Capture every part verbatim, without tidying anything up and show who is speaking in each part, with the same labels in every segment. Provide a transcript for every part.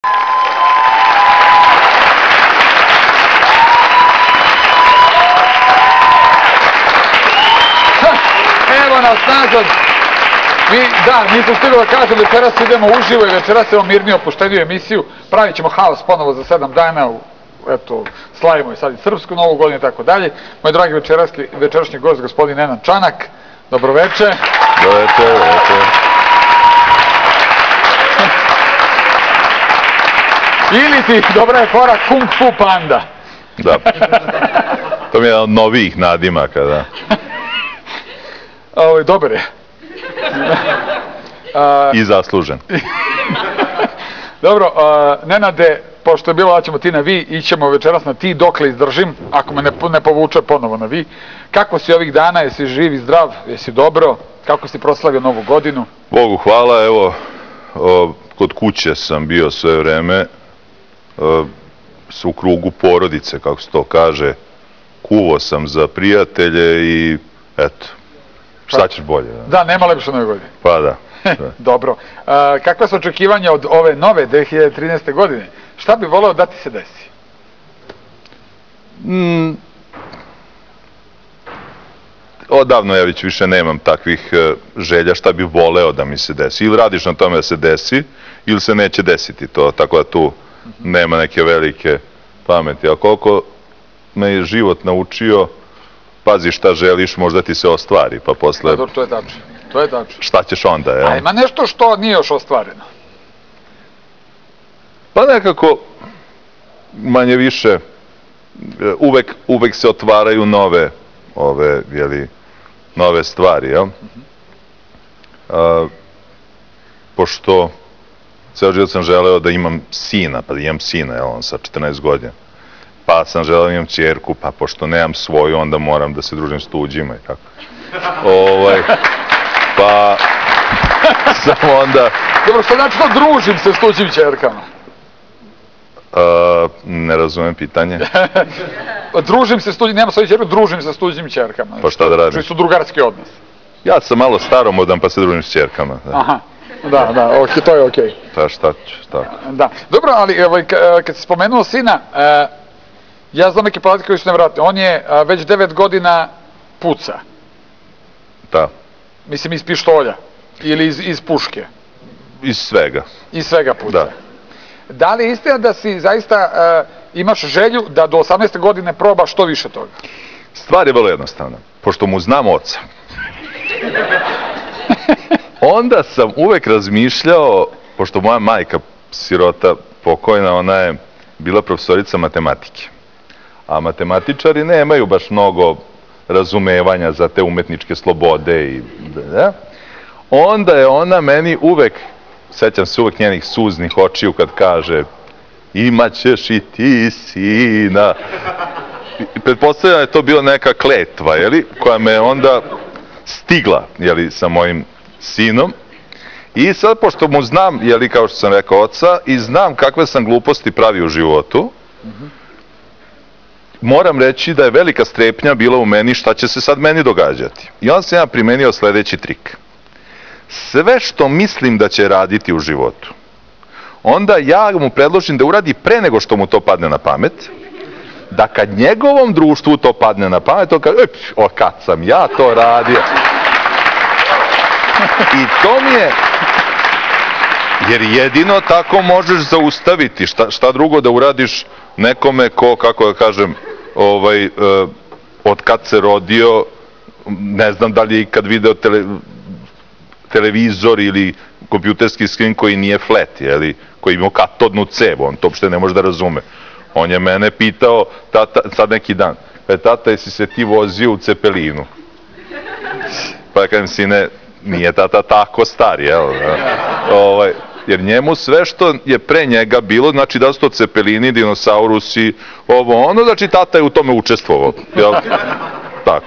Speaker 1: Evo nas nazad. Mi, da, nisam stigao da kažem, večeras idemo uživo i večeras imamo mirniju, opušteniju emisiju. Pravit ćemo haos ponovo za sedam dana, eto, slavimo i sad i srpsku novu godinu i tako dalje. Moj dragi večerašnji gost, gospodin Nenad Čanak, dobroveče.
Speaker 2: Dobroveče, dobroveče.
Speaker 1: Ili ti, dobra je fora, Kung Fu Panda.
Speaker 2: Da. To mi je jedan od novijih nadimaka, da.
Speaker 1: Ovo, dobar je.
Speaker 2: I zaslužen.
Speaker 1: Dobro, Nenade, pošto je bilo da ćemo ti na vi, ićemo večeras na ti dokle izdržim, ako me ne povuče ponovo na vi. Kako si ovih dana, jesi živ i zdrav, jesi dobro, kako si proslavio novu godinu?
Speaker 2: Bogu hvala, evo, kod kuće sam bio sve vreme, u krugu porodice, kako se to kaže, kuvo sam za prijatelje i eto, šta ćeš bolje?
Speaker 1: Da, nema lepše nove godine.
Speaker 2: Pa da.
Speaker 1: Dobro. Kakva su očekivanja od ove nove dve hiljade trinaeste. godine? Šta bi voleo da ti se desi?
Speaker 2: Odavno ja već više nemam takvih želja šta bi voleo da mi se desi. Ili radiš na tome da se desi, ili se neće desiti to, tako da tu nema neke velike pameti. A koliko me je život naučio, pazi šta želiš, možda ti se ostvari, pa posle...
Speaker 1: To je tačno, to je tačno.
Speaker 2: Šta ćeš onda, jel?
Speaker 1: A ima nešto što nije još ostvareno?
Speaker 2: Pa nekako, manje više, uvek, uvek se otvaraju nove, ove, jeli, nove stvari, jel? A, pošto ceo život sam želeo da imam sina, pa da imam sina, jel, on sa četrnaest godina. Pa sam želeo da imam ćerku, pa pošto nemam svoju, onda moram da se družim s tuđima i tako. Ovaj, pa sam onda...
Speaker 1: Dobro, što znači to družim se s tuđim ćerkama?
Speaker 2: Ne razumem pitanje.
Speaker 1: Družim se s tuđim, nema svoju ćerku, družim se s tuđim ćerkama.
Speaker 2: Pa šta da radim?
Speaker 1: Čiji su drugarski odnos.
Speaker 2: Ja sam malo staromodan pa se družim s ćerkama.
Speaker 1: Aha. Da, da, to je okej.
Speaker 2: Pa šta ću, tako.
Speaker 1: Da, dobro, ali kad si spomenuo sina, ja znam neke podatke koji su nevratne. On je već devet godina puca.
Speaker 2: Da.
Speaker 1: Mislim, iz pištolja. Ili iz puške.
Speaker 2: Iz svega.
Speaker 1: Iz svega puca.
Speaker 2: Da.
Speaker 1: Da li je istina da si zaista imaš želju da do osamnaeste godine probaš što više toga?
Speaker 2: Stvar je vrlo jednostavna. Pošto mu znam oca, onda sam uvek razmišljao, pošto moja majka, sirota, pokojna, ona je bila profesorica matematike. A matematičari nemaju baš mnogo razumevanja za te umetničke slobode i... Onda je ona meni uvek, sećam se uvek njenih suznih očiju kad kaže imaćeš i ti sina. Pretpostavljam da je to bila neka kletva, jeli, koja me onda stigla, jeli, sa mojim sinom. I sad, pošto mu znam, jeli, kao što sam rekao, oca, i znam kakve sam gluposti pravi u životu, moram reći da je velika strepnja bila u meni šta će se sad meni događati. I onda sam ja primenio sledeći trik. Sve što mislim da će raditi u životu, onda ja mu predložim da uradi pre nego što mu to padne na pamet, da kad njegovom društvu to padne na pamet, on kaže, o, kad sam ja to radio. I to mi je, jer jedino tako možeš zaustaviti, šta drugo da uradiš nekome ko, kako da kažem, od kad se rodio, ne znam da li je ikad video televizor ili kompjuterski skrin koji nije flat, koji ima katodnu cevu, on to uopšte ne može da razume. On je mene pitao, sad neki dan, tata, jesi se ti vozio u Cepelinu? Pa ja kažem, sine, nije tata tako star, jel? Jer njemu sve što je pre njega bilo, znači da su to Cepelini, dinosaurusi, ovo, ono, znači tata je u tome učestvovao, jel? Tako.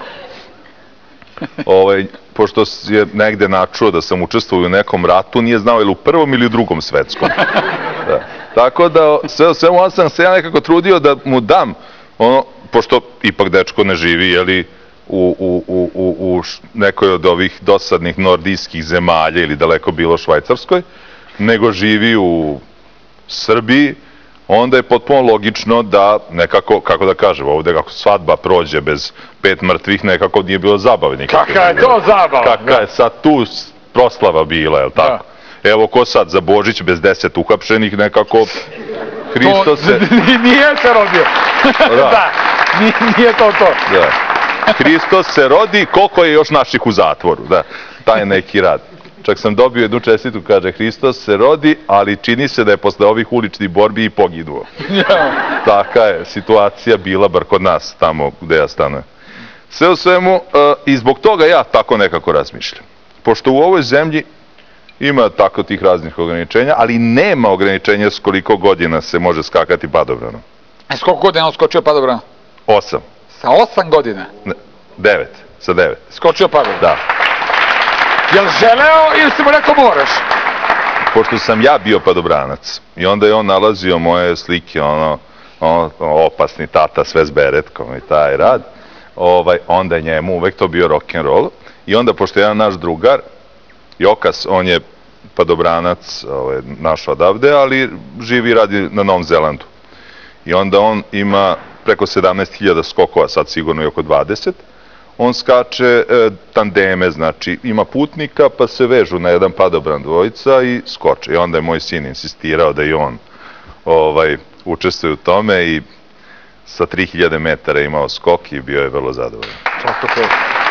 Speaker 2: Pošto je negde načuo da sam učestvovao u nekom ratu, nije znao je li u prvom ili u drugom svetskom. Tako da, sve mu sam se ja nekako trudio da mu dam, pošto ipak dečko ne živi, jeli, u nekoj od ovih dosadnih nordijskih zemalja ili daleko bilo Švajcarskoj, nego živi u Srbiji, onda je potpuno logično da nekako, kako da kažem, ovde kako svadba prođe bez pet mrtvih, nekako nije bilo zabave nikakve.
Speaker 1: Kakva je to zabava?
Speaker 2: Kakva je sad tu proslava bila, je li tako? Evo ko sad za Božić bez deset uhapšenih, nekako Hristo se...
Speaker 1: Nije se rodio. Da, nije to to.
Speaker 2: Hristo se rodi, koliko je još naših u zatvoru, da, taj neki rad. Čak sam dobio jednu čestitu, kaže, Hristos se rodi, ali čini se da je posle ovih uličnih borbi i poginuo. Taka je situacija bila, bar kod nas, tamo gde ja stanujem. Sve u svemu, i zbog toga ja tako nekako razmišljam. Pošto u ovoj zemlji ima tako tih raznih ograničenja, ali nema ograničenja s koliko godina se može skakati padobranom.
Speaker 1: A s koliko godina on skočio padobranom?
Speaker 2: Osam.
Speaker 1: Sa osam godina?
Speaker 2: Devet, sa devet.
Speaker 1: Skočio padobranom?
Speaker 2: Da.
Speaker 1: Jel želeo ili si mu rekao moraš?
Speaker 2: Pošto sam ja bio padobranac i onda je on nalazio moje slike, ono, opasni tata sve s beretkom i taj rad, onda je njemu uvek to bio rock'n'roll i onda pošto je jedan naš drugar, Jokas, on je padobranac naš odavde, ali živi i radi na Novom Zelandu. I onda on ima preko sedamnaest hiljada skokova, sad sigurno i oko dvadeset. On skače tandeme, znači ima putnika pa se vežu na jedan padobran dvojica i skoče. I onda je moj sin insistirao da i on učestvuje u tome i sa tri hiljade metara imao skok i bio je vrlo zadovoljan.
Speaker 1: Čako to?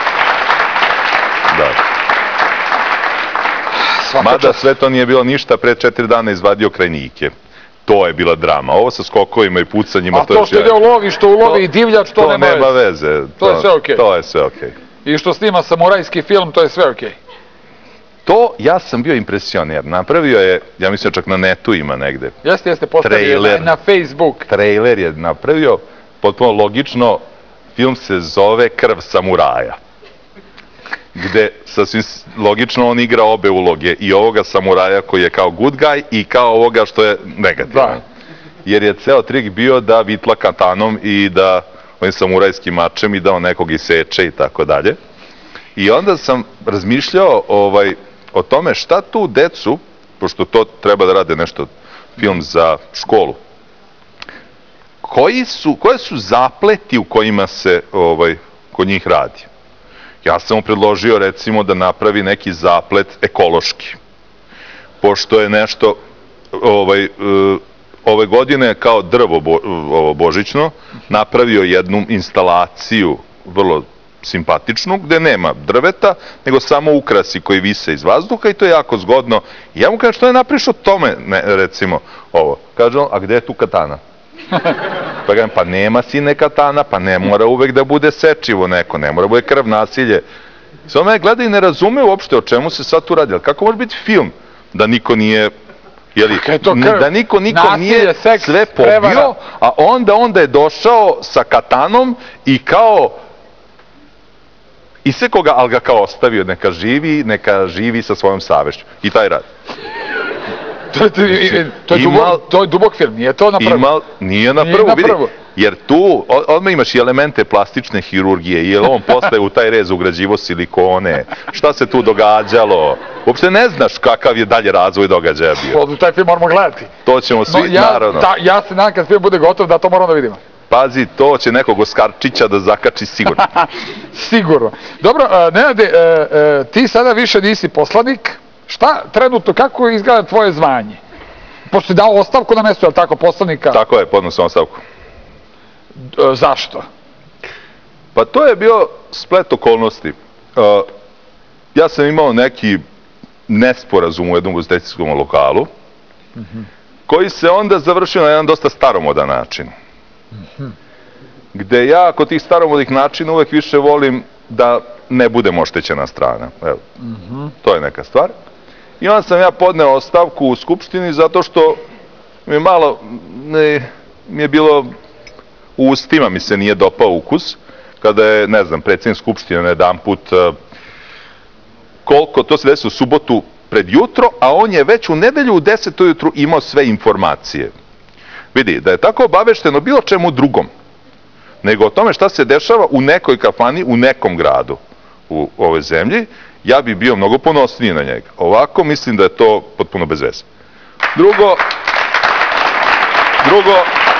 Speaker 2: Da. Mada sve to nije bilo ništa, pre četiri dana izvadio krajnike. To je bila drama. Ovo sa skokovima i pucanjima...
Speaker 1: A to što ide ulovi, što ulovi i divljač, to nema veze.
Speaker 2: To nema veze.
Speaker 1: To je sve okej.
Speaker 2: To je sve okej.
Speaker 1: I što snima samurajski film, to je sve okej.
Speaker 2: To, ja sam bio impresioniran. Napravio je, ja mislim čak na netu ima negde.
Speaker 1: Jeste, jeste, postavio na Facebook.
Speaker 2: Trailer je napravio, potpuno logično, film se zove Krv samuraja. Gde, sasvim logično, on igra obe uloge, i ovoga samuraja koji je kao good guy i kao ovoga što je negativan. Jer je ceo trik bio da vitla katanom i da ovim samurajskim mačem i da on nekog iseče i tako dalje. I onda sam razmišljao o tome šta tu decu, pošto to treba da rade nešto, film za školu, koje su zapleti u kojima se kod njih radi. Ja sam mu predložio, recimo, da napravi neki zaplet ekološki. Pošto je nešto ove godine kao drvo božićno napravio jednu instalaciju vrlo simpatičnu, gde nema drveta, nego samo ukrasi koji vise iz vazduha i to je jako zgodno. I ja mu kažem, što je napraviš o tome, recimo, ovo. Kaže on, a gde je tu katana? Pa kažem, pa nema sine katana, pa ne mora uvek da bude sečivo neko, ne mora da bude krv, nasilje. Sve me gleda i ne razume uopšte o čemu se sad tu radi. Ali kako može biti film da niko nije, da niko niko nije sve pobio, a onda onda je došao sa katanom i kao isekao ga, ali ga kao ostavio, neka živi, neka živi sa svojom savešću. I taj rad.
Speaker 1: To je dubok film, nije to na prvu?
Speaker 2: Nije na prvu, vidi, jer tu odmah imaš i elemente plastične hirurgije, jer on posle u taj rez ugrađivo silikone, šta se tu događalo, uopšte ne znaš kakav je dalje razvoj događaja bio.
Speaker 1: Taj film moramo gledati.
Speaker 2: To ćemo svi, naravno.
Speaker 1: Ja se nadam kad film bude gotov da to moramo da vidimo.
Speaker 2: Pazi, to će nekog Oskarčića da zakači sigurno.
Speaker 1: Sigurno. Dobro, Nenade, ti sada više nisi poslanik. Šta trenutno, kako izgleda tvoje zvanje? Pošto si dao ostavku na mesto, je li tako, poslanika?
Speaker 2: Tako je, podno sam ostavku.
Speaker 1: Zašto?
Speaker 2: Pa to je bio splet okolnosti. Ja sam imao neki nesporazum u jednom ugostiteljskom lokalu, koji se onda završio na jedan dosta staromodan način. Gde ja kod tih staromodnih načina uvek više volim da ne budem oštećena strana. Evo, to je neka stvar. I onda sam ja podneo ostavku u Skupštini zato što mi je malo, mi je bilo, u ustima mi se nije dopao ukus, kada je, ne znam, predsjednik Skupštine na jedan put, koliko, to se desi u subotu pred jutro, a on je već u nedelju u deset ujutru imao sve informacije. Vidi, da je tako obavešteno bilo čemu drugom, nego o tome šta se dešava u nekoj kafani, u nekom gradu u ovoj zemlji, ja bi bio mnogo ponosniji na njega. Ovako mislim da je to potpuno bez veze. Drugo, drugo,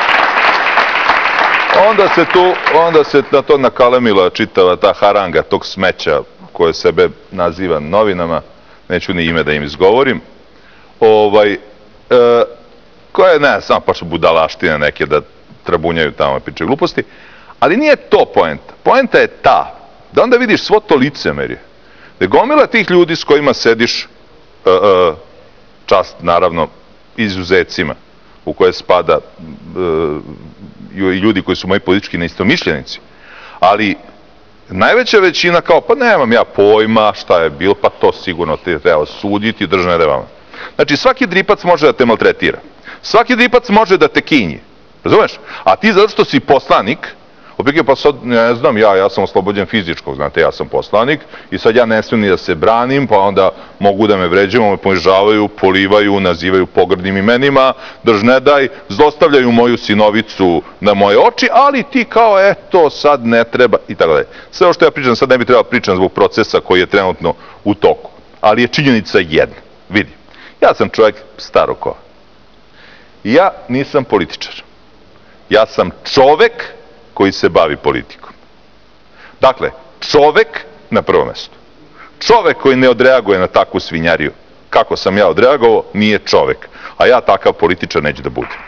Speaker 2: onda se tu, onda se na to nakalemila čitava ta haranga tog smeća koje sebe naziva novinama, neću ni ime da im izgovorim, ovaj, e, koje, ne, samo počnu budalaštine neke da trabunjaju tamo i pričaju gluposti, ali nije to poenta. Poenta je ta, da onda vidiš svo to licemerje, da je gomila tih ljudi s kojima sediš, e, e, čast naravno izuzecima, u koje spada e, i ljudi koji su moji politički neistomišljenici, ali najveća većina kao, pa nemam ja pojma šta je bilo, pa to sigurno te treba suditi, držane da vama. Znači, svaki dripac može da te maltretira. Svaki dripac može da te kinji. Razumeš? A ti zato što si poslanik, opet pa sad, ne znam, ja, ja sam oslobođen fizičkog, znate, ja sam poslanik i sad ja ne smijem ni da se branim, pa onda mogu da me vređaju, me ponižavaju, polivaju, nazivaju pogrdnim imenima, drž ne daj, zlostavljaju moju sinovicu na moje oči, ali ti kao, eto, sad ne treba, i tako dalje. Sve ovo što ja pričam, sad ne bi trebalo pričam zbog procesa koji je trenutno u toku, ali je činjenica jedna. Vidi, ja sam čovjek starog kova. Ja nisam političar. Ja sam čovek koji se bavi politikom. Dakle, čovek na prvo mesto. Čovek koji ne odreaguje na takvu svinjariju, kako sam ja odreagovao, nije čovek. A ja takav političar neću da budem.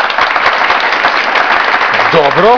Speaker 1: Dobro.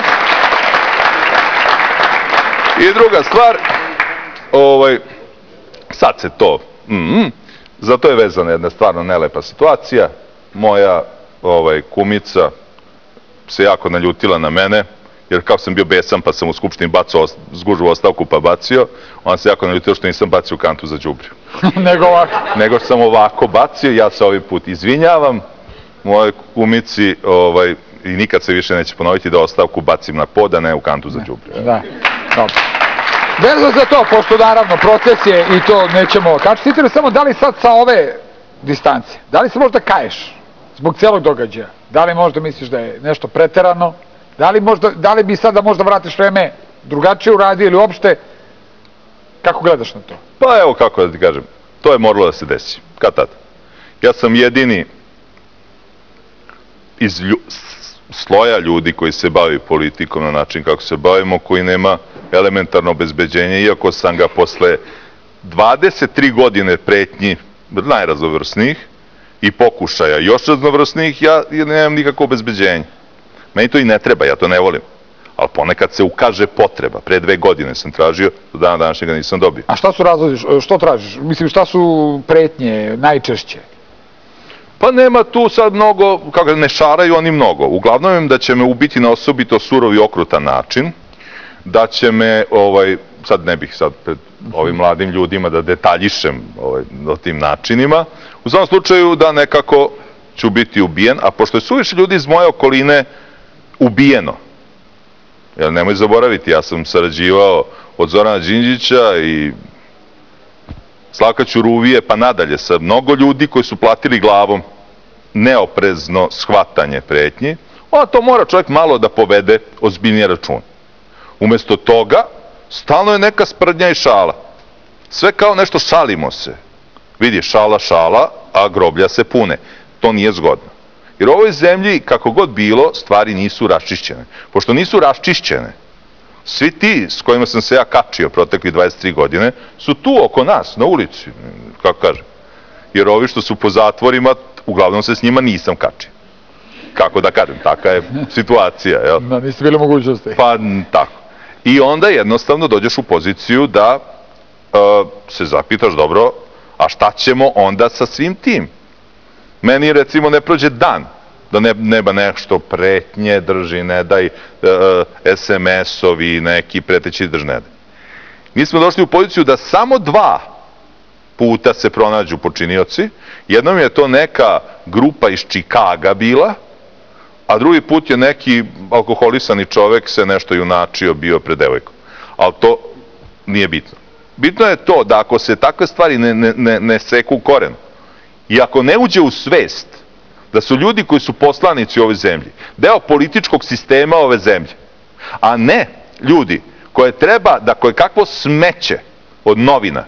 Speaker 2: I druga stvar, ovaj, sad se to, mm, zato je vezana jedna stvarno nelepa situacija. Moja ovaj, kumica se jako naljutila na mene, jer kao sam bio besan pa sam u skupštini bacao zgužu ostavku pa bacio, on se jako naljutio što nisam bacio u kantu za đubre.
Speaker 1: Nego ovako.
Speaker 2: Nego što sam ovako bacio, ja se ovaj put izvinjavam moje kumici ovaj, i nikad se više neće ponoviti da ostavku bacim na pod, a ne u kantu za đubre.
Speaker 1: Da, dobro. Vezano za to, pošto naravno proces je i to nećemo kačiti, samo da li sad sa ove distance, da li se možda kaješ zbog celog događaja? Da li možda misliš da je nešto preterano? Da li, možda, da li bi sad da možda vratiš vreme drugačije uradio ili uopšte? Kako gledaš na to?
Speaker 2: Pa evo kako da ti kažem, to je moralo da se desi. Kad tad? Ja sam jedini iz lju, sloja ljudi koji se bavi politikom na način kako se bavimo, koji nema elementarno obezbeđenje, iako sam ga posle dvadeset tri godine pretnji najraznovrsnijih i pokušaja još raznovrsnijih, ja nemam nikakvo obezbeđenje. Meni to i ne treba, ja to ne volim. Ali ponekad se ukaže potreba. Pre dve godine sam tražio, do dana današnjega nisam dobio.
Speaker 1: A šta su razlozi, što tražiš? Mislim, šta su pretnje najčešće?
Speaker 2: Pa nema tu sad mnogo, kako ne šaraju oni mnogo. Uglavnom im da će me ubiti na osobito surov i okrutan način, da će me, ovaj, sad ne bih sad pred ovim mladim ljudima da detaljišem ovaj, o tim načinima, u svakom slučaju da nekako ću biti ubijen, a pošto je suviše ljudi iz moje okoline ubijeno, jer nemoj zaboraviti, ja sam sarađivao od Zorana Đinđića i Slavka Ćuruvije pa nadalje sa mnogo ljudi koji su platili glavom neoprezno shvatanje pretnji, a to mora čovjek malo da povede ozbiljnije račun. Umesto toga, stalno je neka sprdnja i šala. Sve kao nešto šalimo se. Vidi, šala, šala, a groblja se pune. To nije zgodno. Jer u ovoj zemlji, kako god bilo, stvari nisu raščišćene. Pošto nisu raščišćene, svi ti s kojima sam se ja kačio protekli dvadeset tri godine, su tu oko nas, na ulici, kako kažem. Jer ovi što su po zatvorima, uglavnom se s njima nisam kačio. Kako da kažem, taka je situacija, jel?
Speaker 1: Da, niste bili mogućnosti.
Speaker 2: Pa, tako. I onda jednostavno dođeš u poziciju da uh, se zapitaš, dobro, a šta ćemo onda sa svim tim? Meni, recimo, ne prođe dan da ne, neba nešto pretnje drži, ne daj, uh, es em es-ovi, neki preteći drž ne daj. Mi smo došli u poziciju da samo dva puta se pronađu počinioci. Jednom je to neka grupa iz Čikaga bila, a drugi put je neki alkoholisani čovek se nešto junačio bio pred devojkom. Ali to nije bitno. Bitno je to da ako se takve stvari ne, ne, ne, ne seku u koren i ako ne uđe u svest da su ljudi koji su poslanici u ovoj zemlji deo političkog sistema ove zemlje, a ne ljudi koje treba da koje kakvo smeće od novina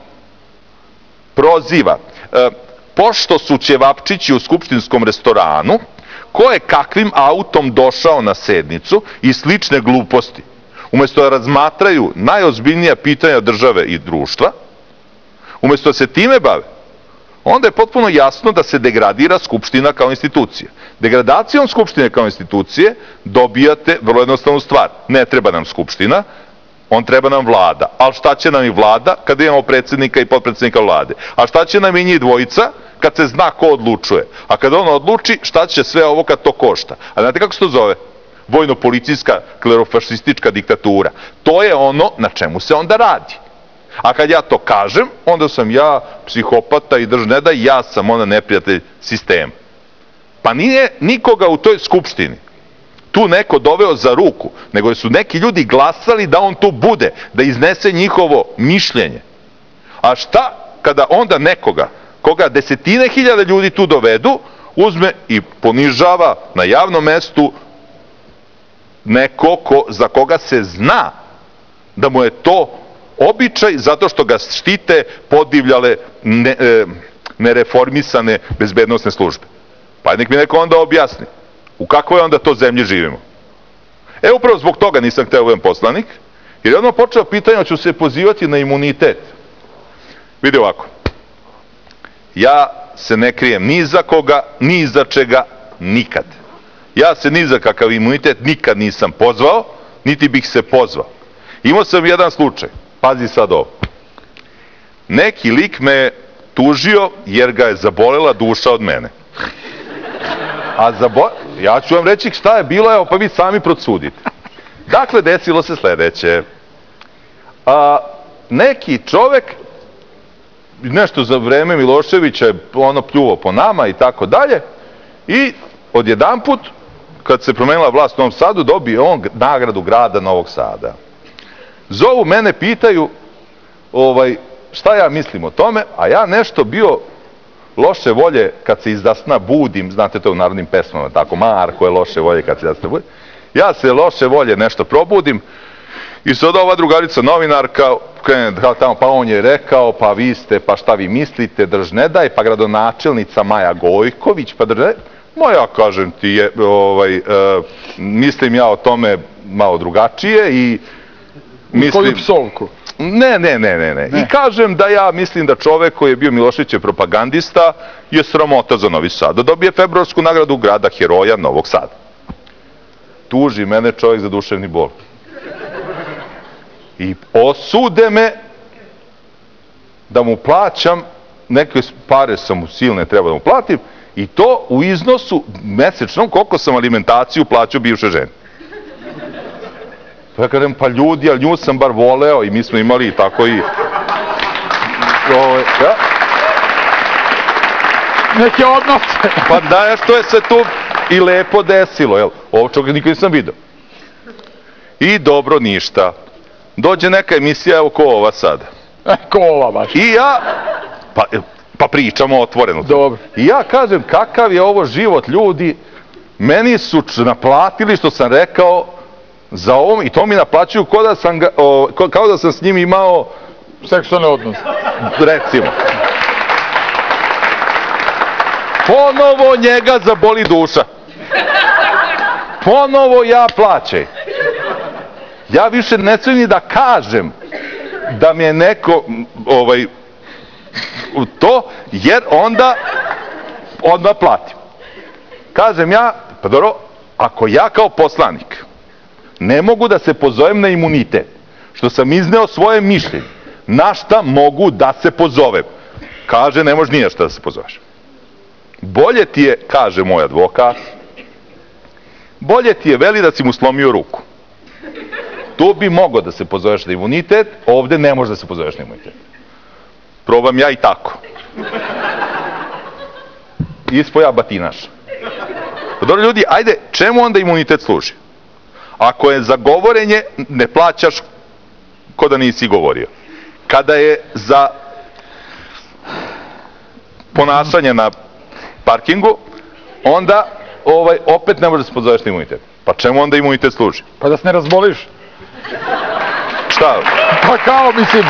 Speaker 2: proziva, e, pošto su ćevapčići u skupštinskom restoranu, ko je kakvim autom došao na sednicu i slične gluposti. Umesto da razmatraju najozbiljnija pitanja države i društva, umesto da se time bave, onda je potpuno jasno da se degradira Skupština kao institucija. Degradacijom Skupštine kao institucije dobijate vrlo jednostavnu stvar. Ne treba nam Skupština, on treba nam vlada. Ali šta će nam i vlada kada imamo predsjednika i potpredsjednika vlade? A šta će nam i njih dvojica kad se zna ko odlučuje? A kada on odluči, šta će sve ovo kad to košta? A znate kako se to zove? Vojno-policijska, klerofašistička diktatura. To je ono na čemu se onda radi. A kad ja to kažem, onda sam ja psihopata i drž ne da, ja sam onda neprijatelj sistema. Pa nije nikoga u toj skupštini tu neko doveo za ruku, nego su neki ljudi glasali da on tu bude, da iznese njihovo mišljenje. A šta kada onda nekoga, koga desetine hiljada ljudi tu dovedu, uzme i ponižava na javnom mestu neko ko, za koga se zna da mu je to običaj zato što ga štite podivljale ne, e, nereformisane bezbednosne službe. Pa nek mi neko onda objasni u kakvoj onda to zemlji živimo. E upravo zbog toga nisam hteo budem poslanik, jer je odmah počeo pitanje, ću se pozivati na imunitet. Vidi ovako, ja se ne krijem ni za koga, ni za čega, nikad. Ja se ni za kakav imunitet nikad nisam pozvao, niti bih se pozvao. Imao sam jedan slučaj, pazi sad ovo. Neki lik me je tužio jer ga je zabolela duša od mene. A zabo... ja ću vam reći šta je bilo, evo pa vi sami procudite. Dakle, desilo se sledeće. A, neki čovek, nešto za vreme Miloševića je ono pljuvao po nama i tako dalje, i odjedanput, kad se promenila vlast u Novom Sadu, dobije on nagradu grada Novog Sada. Zovu mene, pitaju ovaj, šta ja mislim o tome, a ja nešto bio loše volje kad se izdasna budim, znate to u narodnim pesmama, tako, Marko je loše volje kad se izdasna budim. Ja se loše volje nešto probudim i sad ova drugarica novinarka, tamo, pa on je rekao, pa vi ste, pa šta vi mislite, drž ne daj, pa gradonačelnica Maja Gojković, pa drž ne daj. Ma ja kažem ti, je, ovaj, e, mislim ja o tome malo drugačije i mislim...
Speaker 1: Koju psovku?
Speaker 2: Ne, ne, ne, ne, ne. I kažem da ja mislim da čovek koji je bio Miloševićev propagandista je sramota za Novi Sad. Da dobije februarsku nagradu grada heroja Novog Sada. Tuži mene čovjek za duševni bol. I osude me da mu plaćam, neke pare sam mu silne treba da mu platim, i to u iznosu mesečnom koliko sam alimentaciju plaćao bivše žene. Pa ja kažem, pa ljudi, ali nju sam bar voleo i mi smo imali tako i... Ove, ja?
Speaker 1: Neke odnose.
Speaker 2: Pa da, što je se tu i lepo desilo, jel? Ovo čovjek nikad nisam vidio. I dobro, ništa. Dođe neka emisija, evo ko ova sad.
Speaker 1: E, ko ova baš.
Speaker 2: I ja, pa, pa pričamo otvoreno.
Speaker 1: Dobro.
Speaker 2: I ja kažem, kakav je ovo život ljudi, meni su naplatili što sam rekao za ovom, i to mi naplaćuju kao da sam, ga, o, kao da sam s njim imao
Speaker 1: seksualne odnose.
Speaker 2: Recimo. Ponovo njega zaboli duša. Ponovo ja plaćaj. Ja više ne smijem ni da kažem da mi je neko ovaj, to, jer onda odmah platim. Kažem ja, pa dobro, ako ja kao poslanik ne mogu da se pozovem na imunitet, što sam izneo svoje mišljenje, na šta mogu da se pozovem? Kaže, ne može nije šta da se pozoveš. Bolje ti je, kaže moj advokat, bolje ti je, veli, da si mu slomio ruku. Tu bi mogao da se pozoveš na imunitet, ovde ne može da se pozoveš na imunitet. Probam ja i tako. Ispo ja batinaš. Dobro ljudi, ajde, čemu onda imunitet služi? Ako je za govorenje, ne plaćaš ko da nisi govorio. Kada je za ponašanje na parkingu, onda ovaj, opet ne može da se pozoveš na imunitet. Pa čemu onda imunitet služi?
Speaker 1: Pa da se ne razboliš.
Speaker 2: Šta?
Speaker 1: Pa kao, mislim...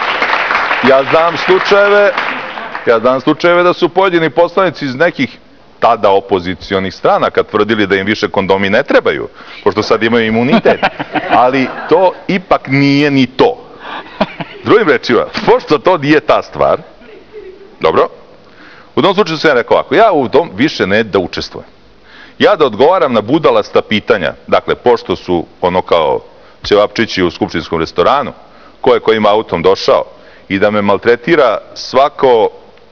Speaker 2: Ja znam slučajeve, ja znam slučajeve da su pojedini poslanici iz nekih tada opozicionih stranaka tvrdili da im više kondomi ne trebaju, pošto sad imaju imunitet, ali to ipak nije ni to. Drugim rečima, pošto to nije ta stvar, dobro, u tom slučaju sam ja rekao ovako, ja u tom više ne da učestvujem. Ja da odgovaram na budalasta pitanja, dakle, pošto su ono kao ćevapčići u skupštinskom restoranu, ko je kojim autom došao, i da me maltretira svako,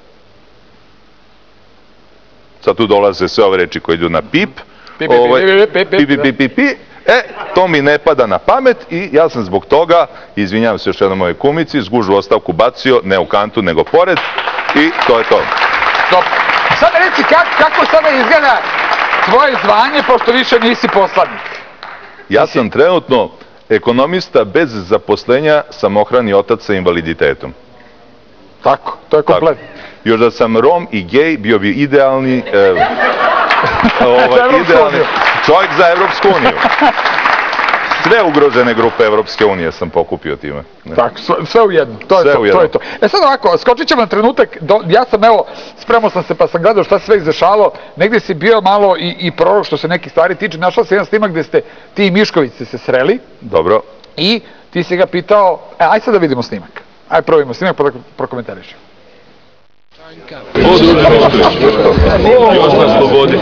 Speaker 2: sad tu dolaze sve ove reči koje idu na pip,
Speaker 1: Pi, pi, pi, pi, pi, pi,
Speaker 2: pi, pi, pi, pi, pi, e, to mi ne pada na pamet i ja sam zbog toga, izvinjavam se još jednom mojoj kumici, zgužu ostavku bacio, ne u kantu, nego pored, i to je to.
Speaker 1: Dobro. Sada reci kako, kako sada izgleda tvoje zvanje, pošto više nisi poslanik.
Speaker 2: Ja sam trenutno ekonomista bez zaposlenja, samohrani otac sa invaliditetom.
Speaker 1: Tako, to je komplet.
Speaker 2: Još da sam Rom i gej, bio bi idealni, e, ovaj, idealni čovjek za Evropsku uniju. Sve ugrožene grupe Evropske unije sam pokupio time. Ne.
Speaker 1: Tako, sve, sve u jedno, to je
Speaker 2: Sve
Speaker 1: to,
Speaker 2: u jedno.
Speaker 1: to je to. E sad ovako, skočit ćemo na trenutak, do, ja sam evo, spremao sam se pa sam gledao šta se sve izdešalo, negdje si bio malo i, i prorok što se nekih stvari tiče, našao se jedan snimak gdje ste ti i Mišković ste se sreli.
Speaker 2: Dobro.
Speaker 1: I ti si ga pitao, e, aj sad da vidimo snimak. Aj probimo snimak pa da prokomentarišemo.
Speaker 2: Još na slobodi.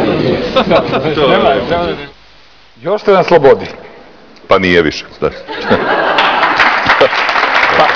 Speaker 1: Još ste na slobodi.
Speaker 2: Pa nije više.
Speaker 1: Pa,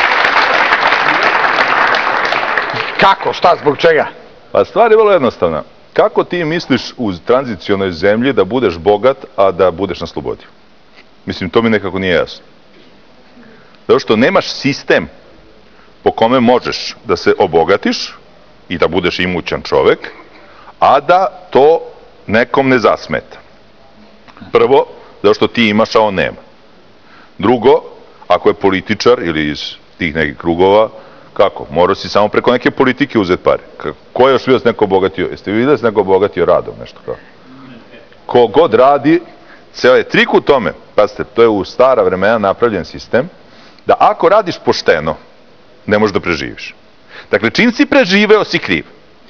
Speaker 1: kako, šta, zbog čega?
Speaker 2: Pa stvar je vrlo jednostavna. Kako ti misliš u tranzicionoj zemlji da budeš bogat, a da budeš na slobodi? Mislim, to mi nekako nije jasno. Zato što nemaš sistem po kome možeš da se obogatiš i da budeš imućan čovek, a da to nekom ne zasmeta. Prvo, zato što ti imaš, a on nema. Drugo, ako je političar ili iz tih nekih krugova, kako? Morao si samo preko neke politike uzeti pare. Ko je još bio s neko obogatio? Jeste vi vidjeli s neko obogatio radom nešto kao? Ko god radi, ceo je trik u tome, pazite, to je u stara vremena napravljen sistem, da ako radiš pošteno, ne možeš da preživiš. Dakle, čim si preživeo, si kriv.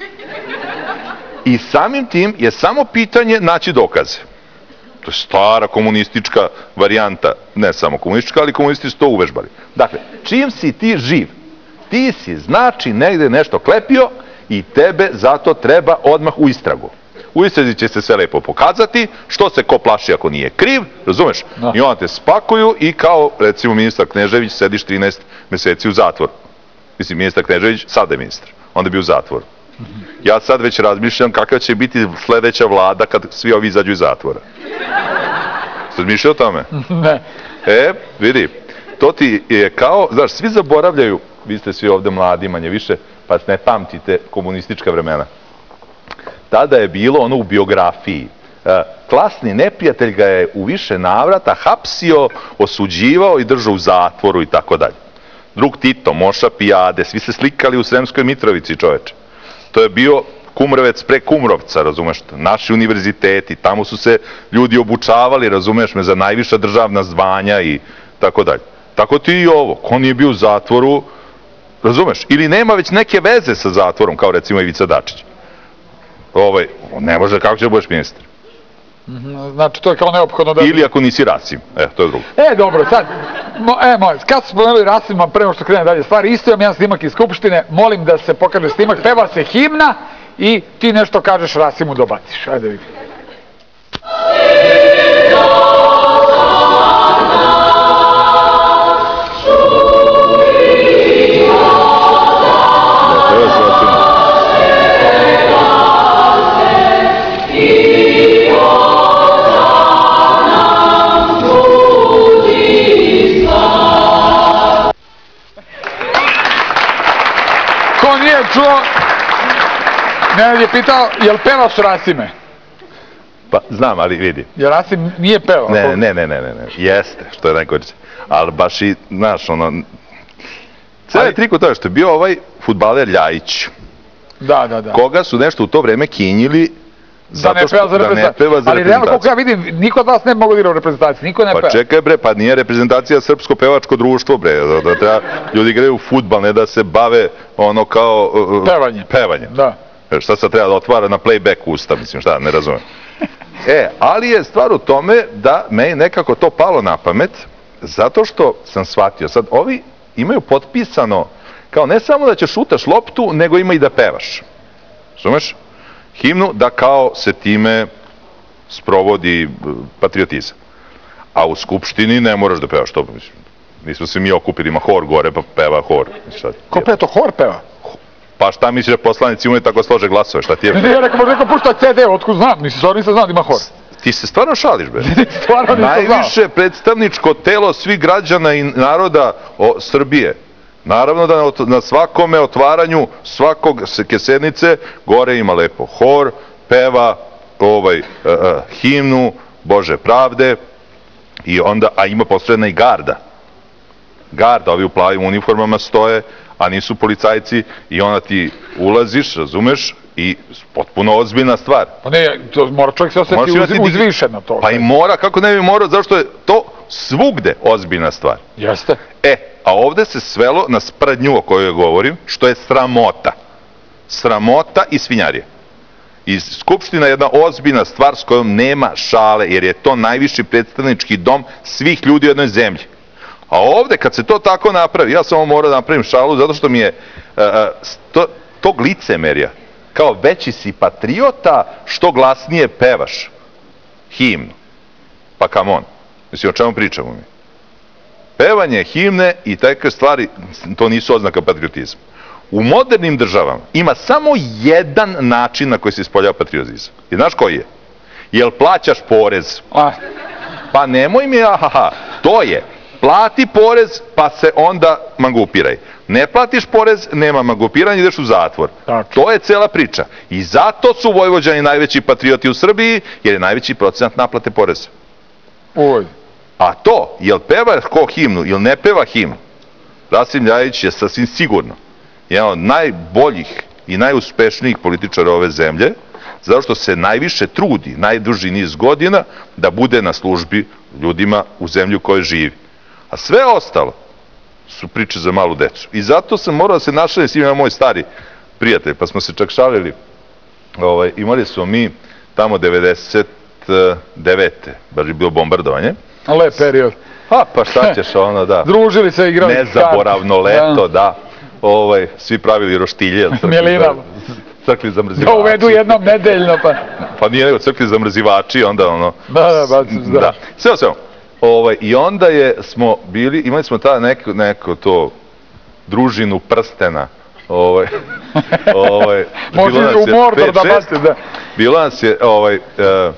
Speaker 2: I samim tim je samo pitanje naći dokaze. To je stara komunistička varijanta, ne samo komunistička, ali komunisti su to uvežbali. Dakle, čim si ti živ, ti si znači negde nešto klepio i tebe zato treba odmah u istragu. U istrazi će se sve lepo pokazati, što se ko plaši ako nije kriv, razumeš?
Speaker 1: Da.
Speaker 2: I onda te spakuju i kao, recimo, ministar Knežević sediš trinaest meseci u zatvoru. Mislim, ministar Knežević, sada je ministar, onda je bio u zatvoru. Ja sad već razmišljam kakva će biti sledeća vlada kad svi ovi izađu iz zatvora. Ste razmišljali o tome?
Speaker 1: Ne.
Speaker 2: E, vidi, to ti je kao, znaš, svi zaboravljaju, vi ste svi ovde mladi, manje više, pa ne pamtite komunistička vremena. Tada je bilo ono u biografiji. E, klasni neprijatelj ga je u više navrata hapsio, osuđivao i držao u zatvoru i tako dalje. Drug Tito, Moša Pijade, svi se slikali u Sremskoj Mitrovici, čoveče. To je bio Kumrovec pre Kumrovca, razumeš, naši univerziteti, tamo su se ljudi obučavali, razumeš me, za najviša državna zvanja i tako dalje. Tako ti i ovo, ko nije bio u zatvoru, razumeš, ili nema već neke veze sa zatvorom, kao recimo Ivica Dačić. Ovaj, ne može, kako će da budeš ministar?
Speaker 1: Znači, to je kao neophodno da...
Speaker 2: Ili ako nisi Rasim, e, to je drugo.
Speaker 1: E, dobro, sad, mo, e, moj, kad su spomenuli Rasima, prema što krene dalje stvari, isto imam jedan snimak iz Skupštine, molim da se pokaže snimak, peva se himna i ti nešto kažeš Rasimu dobaciš. Ajde vidi. Ko nije čuo, Nenad je pitao, jel pevaš Rasime?
Speaker 2: Pa, znam, ali vidi.
Speaker 1: Jer Rasim nije pevao.
Speaker 2: Ne, ne, ne, ne, ne, ne, jeste, što je najgore. Ali baš i, znaš, ono... Cijeli
Speaker 1: Ali-
Speaker 2: trik u tome što je bio ovaj fudbaler Ljajić,
Speaker 1: Da, da, da.
Speaker 2: koga su nešto u to vreme kinjili
Speaker 1: Da
Speaker 2: zato
Speaker 1: ne
Speaker 2: što
Speaker 1: peva za
Speaker 2: da ne
Speaker 1: reprezentaciju.
Speaker 2: peva za
Speaker 1: Ali realno, koliko ja
Speaker 2: reprezentaciju.
Speaker 1: vidim, niko od vas ne mogu da igra u reprezentaciji, niko ne
Speaker 2: Pa
Speaker 1: peva.
Speaker 2: čekaj bre, pa nije reprezentacija srpsko pevačko društvo bre, da, da treba ljudi igraju u fudbal, ne da se bave ono kao... uh,
Speaker 1: Pevanje.
Speaker 2: Pevanje.
Speaker 1: Da.
Speaker 2: Šta sad treba da otvara na playback usta, mislim, šta, ne razumem. E, ali je stvar u tome da me je nekako to palo na pamet, zato što sam shvatio, sad ovi imaju potpisano, kao ne samo da ćeš šutaš loptu, nego ima i da pevaš. Razumeš? Himnu, da kao se time sprovodi patriotizam. A u Skupštini ne moraš da pevaš to, mislim. Nismo se mi okupili, ima hor gore, pa peva hor.
Speaker 1: Ko pe to, hor peva?
Speaker 2: Pa šta misliš da poslanici umiju tako slože glasove, šta ti je?
Speaker 1: Ne, ja rekao, možda neko pušta ce de, otkud znam, nisi stvarno nisam znao da ima hor.
Speaker 2: Ti se stvarno šališ, be?
Speaker 1: Stvarno nisam znao.
Speaker 2: Najviše predstavničko telo svih građana i naroda o, Srbije. Naravno da na, na svakome otvaranju svakog sednice gore ima lepo hor, peva ovaj, uh, uh, himnu Bože pravde i onda, a ima posredna i garda. Garda, ovi u plavim uniformama stoje, a nisu policajci i onda ti ulaziš, razumeš, i potpuno ozbiljna stvar.
Speaker 1: Pa ne, to mora čovjek se osjeti uz, uzvišen na to.
Speaker 2: Pa i mora, kako ne bi morao, zašto je to svugde ozbiljna stvar.
Speaker 1: Jeste.
Speaker 2: E, a ovde se svelo na sprdnju o kojoj govorim, što je sramota. Sramota i svinjarije. I Skupština je jedna ozbiljna stvar s kojom nema šale, jer je to najviši predstavnički dom svih ljudi u jednoj zemlji. A ovde, kad se to tako napravi, ja samo moram da napravim šalu, zato što mi je uh, to, tog licemerja, kao veći si patriota, što glasnije pevaš himnu. Pa come on, mislim, o čemu pričamo mi? Pevanje himne i takve stvari, to nisu oznaka patriotizma. U modernim državama ima samo jedan način na koji se ispoljava patriotizam. I znaš koji je? Jel plaćaš porez?
Speaker 1: A.
Speaker 2: Pa nemoj mi, ahaha, to je. Plati porez, pa se onda mangupiraj. Ne platiš porez, nema mangupiranja, ideš u zatvor.
Speaker 1: Tako.
Speaker 2: To je cela priča. I zato su Vojvođani najveći patrioti u Srbiji, jer je najveći procenat naplate poreza.
Speaker 1: Oj.
Speaker 2: A to, jel peva ko himnu, jel ne peva himnu, Rasim Ljajić je sasvim sigurno jedan od najboljih i najuspešnijih političara ove zemlje, zato što se najviše trudi, najduži niz godina, da bude na službi ljudima u zemlji u kojoj živi. A sve ostalo su priče za malu decu. I zato sam morao da se našalim s njima, moj stari prijatelj, pa smo se čak šalili. Ovaj, imali smo mi tamo devedeset devete baš je bilo bombardovanje.
Speaker 1: Lep period.
Speaker 2: A, pa šta ćeš, ono, da.
Speaker 1: Družili se, igrali.
Speaker 2: Nezaboravno leto, da. Ovaj, svi pravili roštilje.
Speaker 1: Mjelinama.
Speaker 2: Crkli zamrzivači.
Speaker 1: Da uvedu jednom nedeljno, pa.
Speaker 2: Pa nije nego crkli zamrzivači, onda ono.
Speaker 1: Da, da, baciš, da.
Speaker 2: Da. Sve, sve. Ovaj, I onda je, smo bili, imali smo ta neko, neko to, družinu prstena. Ovaj, ovaj,
Speaker 1: može u Mordor da baci, da.
Speaker 2: Bilo nas je, ovaj, e,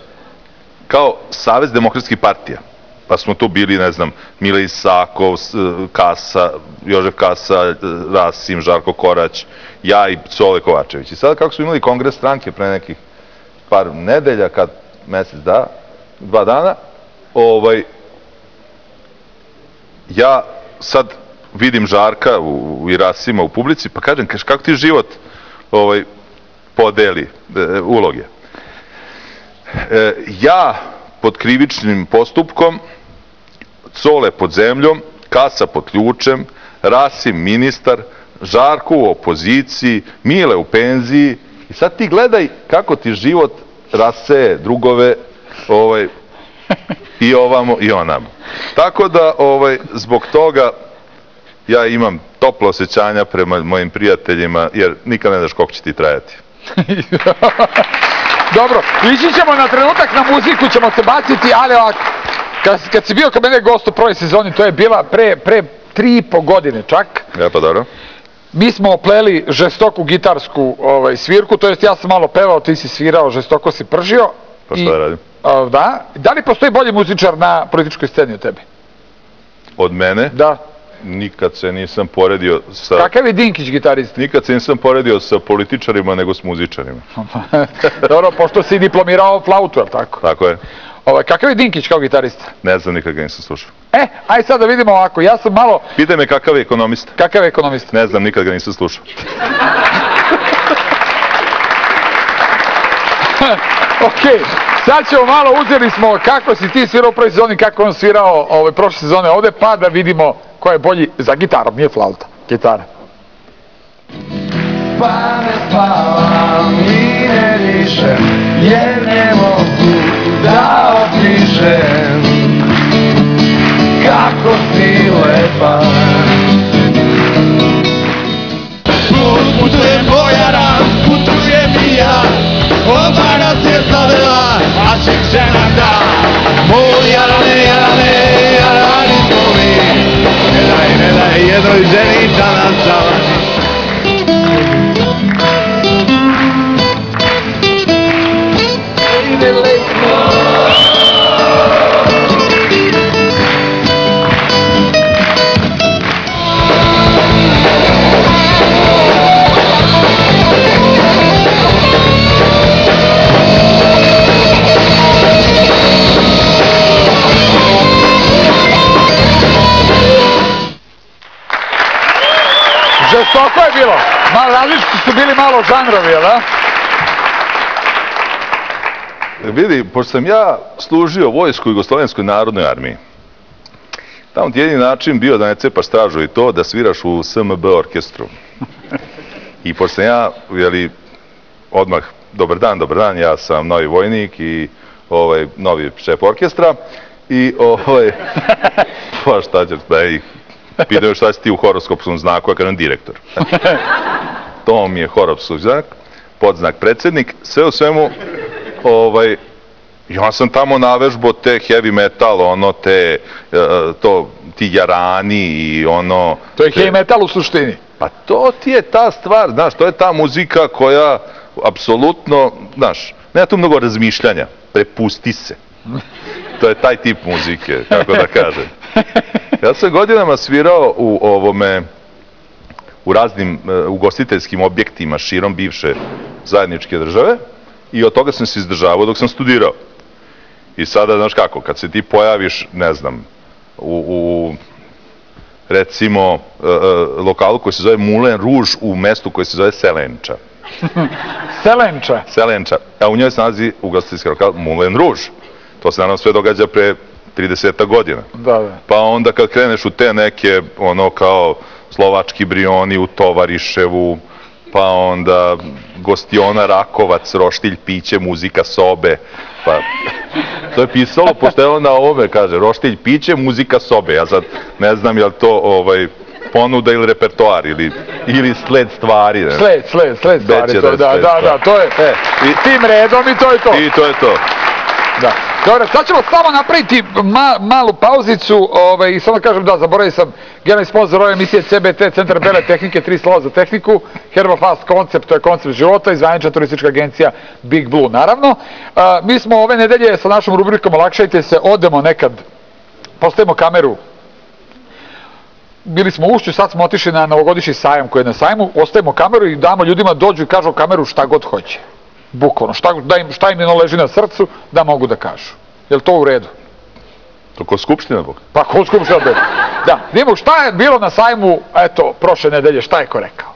Speaker 2: kao Savez demokratskih partija. Pa smo tu bili, ne znam, Mile Isakov, Kasa, Jožef Kasa, Rasim, Žarko Korać, ja i Cole Kovačević. I sada kako smo imali kongres stranke pre nekih par nedelja, kad mesec da, dva dana, ovaj, ja sad vidim Žarka u, i Rasima u publici, pa kažem, kaž, kako ti život ovaj, podeli e, uloge? E, ja pod krivičnim postupkom, Cole pod zemljom, Kasa pod ključem, Rasim ministar, Žarko u opoziciji, Mile u penziji. I sad ti gledaj kako ti život raseje drugove ovaj, i ovamo i onamo. Tako da ovaj, zbog toga ja imam toplo osjećanja prema mojim prijateljima, jer nikad ne znaš koliko će ti trajati.
Speaker 1: Dobro, ići ćemo na trenutak na muziku, ćemo se baciti, ali ovako, kad, kad si bio kod mene gost u prvoj sezoni, to je bila pre, pre tri i po godine čak.
Speaker 2: Ja, pa dobro.
Speaker 1: Mi smo opleli žestoku gitarsku ovaj, svirku, to jest ja sam malo pevao, ti si svirao, žestoko si pržio.
Speaker 2: Pa šta da radim?
Speaker 1: A, da. Da li postoji bolji muzičar na političkoj sceni od tebe?
Speaker 2: Od mene?
Speaker 1: Da.
Speaker 2: Nikad se nisam poredio sa...
Speaker 1: Kakav je Dinkić gitarist?
Speaker 2: Nikad se nisam poredio sa političarima, nego s muzičarima.
Speaker 1: Dobro, pošto si diplomirao flautu, je li tako?
Speaker 2: Tako je.
Speaker 1: Ovaj, kakav je Dinkić kao gitarista?
Speaker 2: Ne znam, nikad ga nisam slušao.
Speaker 1: E, aj sad da vidimo ovako, ja sam malo...
Speaker 2: Pitaj me kakav je ekonomista.
Speaker 1: Kakav je ekonomista?
Speaker 2: Ne znam, nikad ga nisam slušao.
Speaker 1: Okej, sad ćemo malo, uzeli smo kako si ti svirao u prvoj sezoni, kako on svirao ove prošle sezone ovde, pa da vidimo ko je bolji za gitarom, nije flauta, gitara.
Speaker 3: Pa me spava sam i ne dišem, jer ne mogu da opišem kako si lepa. Putujem bojaran, putujem i ja, oba nas je zavela, a ček žena da. Moj jarane, jarane, jarani smo mi, ne daj, ne daj jednoj ženi da nas zavani.
Speaker 1: Žestoko je bilo. Malo različiti su bili malo žanrovi, jel da?
Speaker 2: Vidi, pošto sam ja služio vojsku u Jugoslovenskoj narodnoj armiji, tamo ti jedini način bio da ne cepaš stražu i to, da sviraš u S M B orkestru. I pošto sam ja, jeli, odmah, dobar dan, dobar dan, ja sam novi vojnik i ovaj, novi šef orkestra i ovaj, pa šta ćeš, da ih pitaju šta si ti u horoskopskom znaku, ja kažem direktor. To mi je horoskopski znak, podznak predsjednik, sve u svemu, ovaj, ja sam tamo navežbo te heavy metal, ono, te, to, ti jarani i ono...
Speaker 1: To je heavy metal u suštini.
Speaker 2: Pa to ti je ta stvar, znaš, to je ta muzika koja, apsolutno, znaš, nema tu mnogo razmišljanja, prepusti se. To je taj tip muzike, kako da kažem. Ja sam godinama svirao u ovome, u raznim ugostiteljskim objektima širom bivše zajedničke države i od toga sam se izdržavao dok sam studirao. I sada, znaš kako, kad se ti pojaviš, ne znam, u, u recimo, lokalu koji se zove Moulin Rouge u mestu koji se zove Selenča.
Speaker 1: Selenča?
Speaker 2: Selenča. A u njoj se nalazi ugostiteljski lokal Moulin Rouge. To se naravno sve događa pre trideset godina.
Speaker 1: Da, da.
Speaker 2: Pa onda kad kreneš u te neke, ono kao Slovački Brioni u Tovariševu, pa onda Gostiona Rakovac, roštilj, piće, muzika, sobe, pa to je pisalo, pošto je on na ovome, kaže, roštilj, piće, muzika, sobe. Ja sad ne znam je li to ovaj, ponuda ili repertoar, ili, ili sled stvari. Ne?
Speaker 1: Sled, sled, sled stvari, to, da, da, da, to je, e, i tim redom i to je to.
Speaker 2: I to je to.
Speaker 1: Da. Dobro, sad ćemo samo napraviti ma, malu pauzicu ovaj, i samo da kažem da, zaboravio sam generalni sponsor ove emisije C B T, Centar bele tehnike, tri slova za tehniku, Herbafast koncept, to je koncept života i zvanična turistička agencija Big Blue, naravno. A, mi smo ove nedelje sa našom rubrikom Olakšajte se, odemo nekad, postavimo kameru. Bili smo u Ušću, sad smo otišli na novogodišnji sajam koji je na sajmu, ostavimo kameru i damo ljudima dođu i kažu kameru šta god hoće. Bukvalno, šta, da im, šta im ne leži na srcu, da mogu da kažu. Je li to u redu?
Speaker 2: To ko Skupština, Bog?
Speaker 1: Pa ko Skupština, Bog. Da, vidimo šta je bilo na sajmu, eto, prošle nedelje, šta je ko rekao?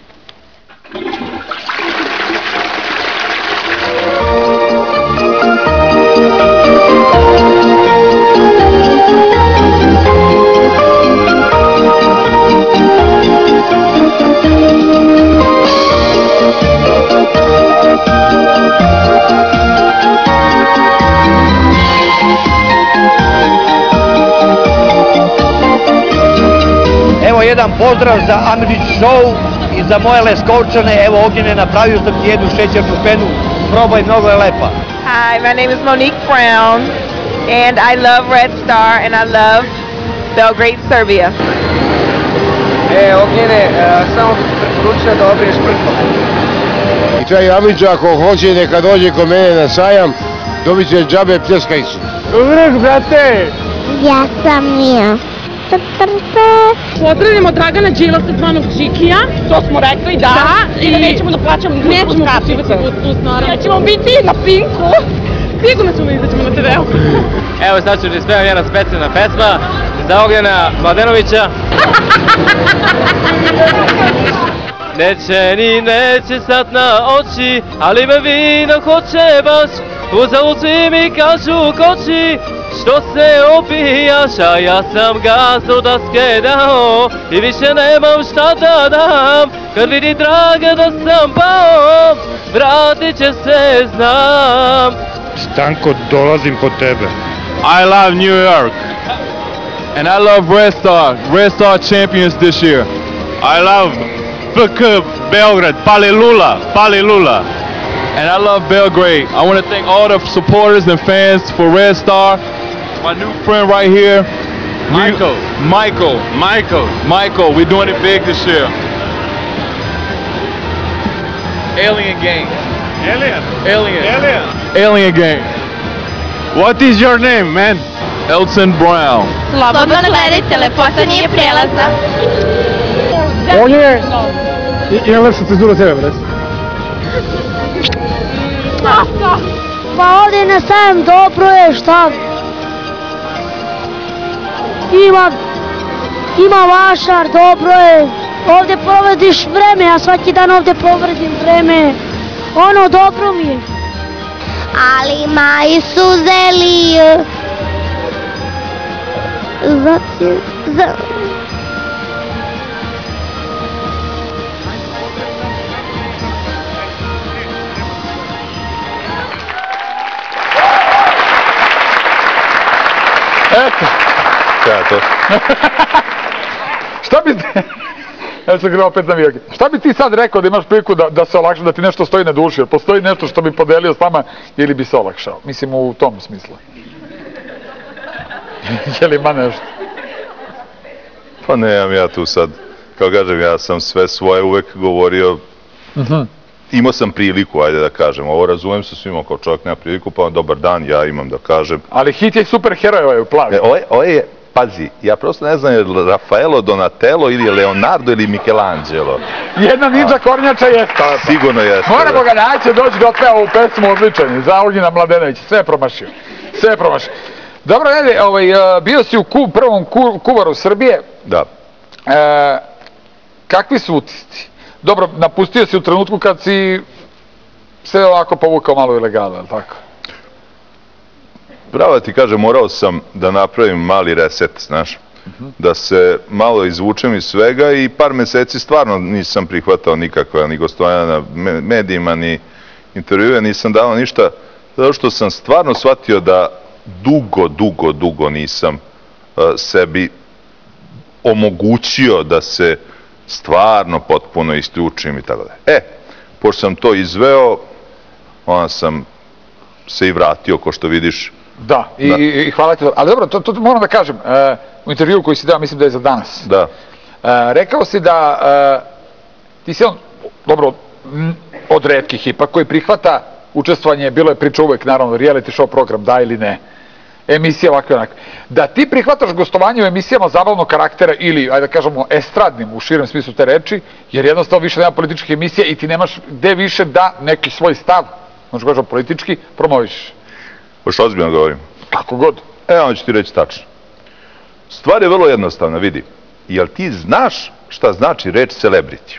Speaker 4: Evo jedan pozdrav za Amidžić Show i za moje Leskovčane, evo Ognjene napravio sam ti jednu šećernu penu, probaj, mnogo je lepa.
Speaker 5: Hi, my name is Monique Brown and I love Red Star and I love Belgrade, Serbia.
Speaker 4: E, Ognjene, samo bih preporučila da obriješ prko.
Speaker 6: I taj Amidža ako hoće neka dođe kod mene na sajam, dobit će džabe pljeskajicu.
Speaker 4: Uvijek, brate!
Speaker 7: Ja sam Mija.
Speaker 8: Pozdravljamo Dragana Đilasa, zvanog Žikija.
Speaker 5: To smo rekli, da.
Speaker 8: Da,
Speaker 5: i da nećemo da plaćamo nikakvu
Speaker 8: nećemo
Speaker 5: karticu.
Speaker 8: plaćati bus, naravno.
Speaker 5: Ja ćemo biti na Pinku.
Speaker 8: Sigurno ćemo izaćemo na te veu.
Speaker 9: Evo sad ću da ispevam jedna specijalna pesma za Ognjena Mladenovića. Neće ni neće sad na oči, ali me vino hoće baš. U zaluci mi kažu koči, Što se opijaš, a ja sam gas od daske dao i više nemam šta da dam. Kad vidi draga da sam pao, vratit će se, znam.
Speaker 6: Stanko, dolazim po tebe.
Speaker 3: I love New York. And I love Red Star. Red Star champions this year. I love F K Belgrade. Palilula. Palilula. And I love Belgrade. I want to thank all the supporters and fans for Red Star. My new friend right here. Michael. We, Michael. Michael. Michael. We're doing it big this year. Alien game. Alien. Alien. Alien. Alien game. What is your name, man? Elton Brown.
Speaker 7: Slobodno gledajte, lepota nije prelazna.
Speaker 6: Ovdje je... Imam lepša cenzura od tebe, brez.
Speaker 7: Pa ovdje na sajem dobro je, šta? Ima... Ima vašar, dobro je. Ovdje provediš vreme, ja svaki dan ovdje provedim vreme. Ono, dobro mi je. Ali maji su zeli... Za... Za...
Speaker 1: Eto.
Speaker 2: Šta je to?
Speaker 1: Šta bi... Evo sam gledao opet navijake. Šta bi ti sad rekao da imaš priliku da, da se olakša, da ti nešto stoji na duši? Jer postoji nešto što bi podelio s nama ili bi se olakšao? Mislim u tom smislu. Je li ima nešto?
Speaker 2: Pa nemam ja tu sad, kao kažem, ja sam sve svoje uvek govorio,
Speaker 1: uh-huh.
Speaker 2: Imao sam priliku, ajde da kažem, ovo razumem se svima kao čovjek nema priliku, pa dobar dan, ja imam da kažem.
Speaker 1: Ali hit je super heroj ovaj u plavi.
Speaker 2: E, ovo, je, ovo je, pazi, ja prosto ne znam je li Rafaelo Donatello ili je Leonardo ili Michelangelo.
Speaker 1: Jedna ninja kornjača jeste.
Speaker 2: Sigurno jeste.
Speaker 1: Moramo ga naći, doći do otpeva u pesmu Odličan, za Ognjena Mladenovića, sve je promašio. Sve je promašio. Dobro, Nede, ovaj, bio si u ku, prvom ku, kuvaru Srbije.
Speaker 2: Da.
Speaker 1: E, kakvi su utisci? Dobro, napustio si u trenutku kad si se ovako povukao malo ilegala, je li tako?
Speaker 2: Pravo ti kažem, morao sam da napravim mali reset, znaš, uh-huh. Da se malo izvučem iz svega i par meseci stvarno nisam prihvatao nikakva ni gostovanja na medijima, ni intervjue, nisam dao ništa, zato što sam stvarno shvatio da dugo, dugo, dugo nisam uh, sebi omogućio da se stvarno potpuno isključim i tako da. E, pošto sam to izveo, onda sam se i vratio, ko što vidiš.
Speaker 1: Da, i, da. i, i hvala ti. Ali dobro, to, to moram da kažem, uh, u intervju koji si dao, mislim da je za danas.
Speaker 2: Da.
Speaker 1: Uh, rekao si da uh, ti si on, dobro, m, od retkih ipak, koji prihvata učestvovanje, bilo je priča uvek, naravno, reality show program, da ili ne, emisija ovakve onakve. Da ti prihvataš gostovanje u emisijama zabavnog karaktera ili, ajde da kažemo, estradnim u širem smislu te reči, jer jednostavno više nema političkih emisija i ti nemaš gde više da neki svoj stav, možeš kažemo politički, promoviš.
Speaker 2: Baš ozbiljno govorim.
Speaker 1: Kako god.
Speaker 2: E, onda ću ti reći tačno. Stvar je vrlo jednostavna, vidi. Jel ti znaš šta znači reč celebrity?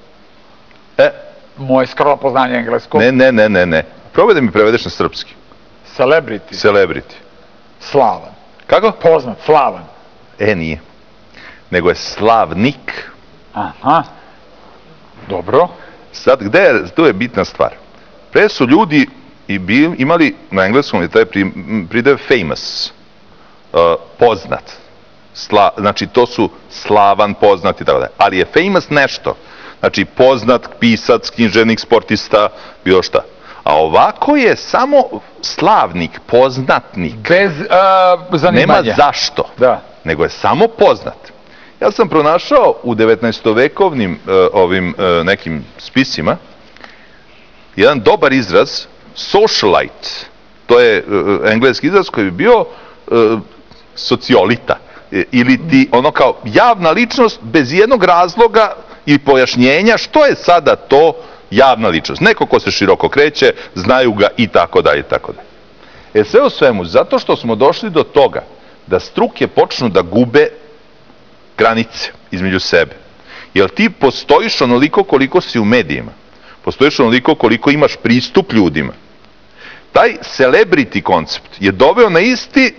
Speaker 2: E.
Speaker 1: Moje skromno poznanje engleskog.
Speaker 2: Ne, ne, ne, ne, ne. Probaj da mi prevedeš na srpski.
Speaker 1: Celebrity.
Speaker 2: Celebrity.
Speaker 1: Slavan.
Speaker 2: Kako?
Speaker 1: Poznat, slavan.
Speaker 2: E, nije. Nego je slavnik.
Speaker 1: Aha. Dobro.
Speaker 2: Sad, gde je, tu je bitna stvar. Pre su ljudi i bil, imali na engleskom je taj pri, pridev famous, uh, poznat. Sla, znači, to su slavan, poznat i tako da. Ali je famous nešto. Znači, poznat, pisac, književnik, sportista, bilo šta. A ovako je samo slavnik, poznatnik.
Speaker 1: Bez uh, zanimanja.
Speaker 2: Nema zašto,
Speaker 1: da.
Speaker 2: Nego je samo poznat. Ja sam pronašao u devetnaestovekovnim uh, ovim uh, nekim spisima jedan dobar izraz, socialite. To je uh, engleski izraz koji bi bio uh, sociolita. E, ili ti ono kao javna ličnost bez jednog razloga i pojašnjenja što je sada to javna ličnost. Neko ko se široko kreće, znaju ga i tako dalje i tako dalje. E sve u svemu, zato što smo došli do toga da struke počnu da gube granice između sebe. Jer ti postojiš onoliko koliko si u medijima. Postojiš onoliko koliko imaš pristup ljudima. Taj celebrity koncept je doveo na isti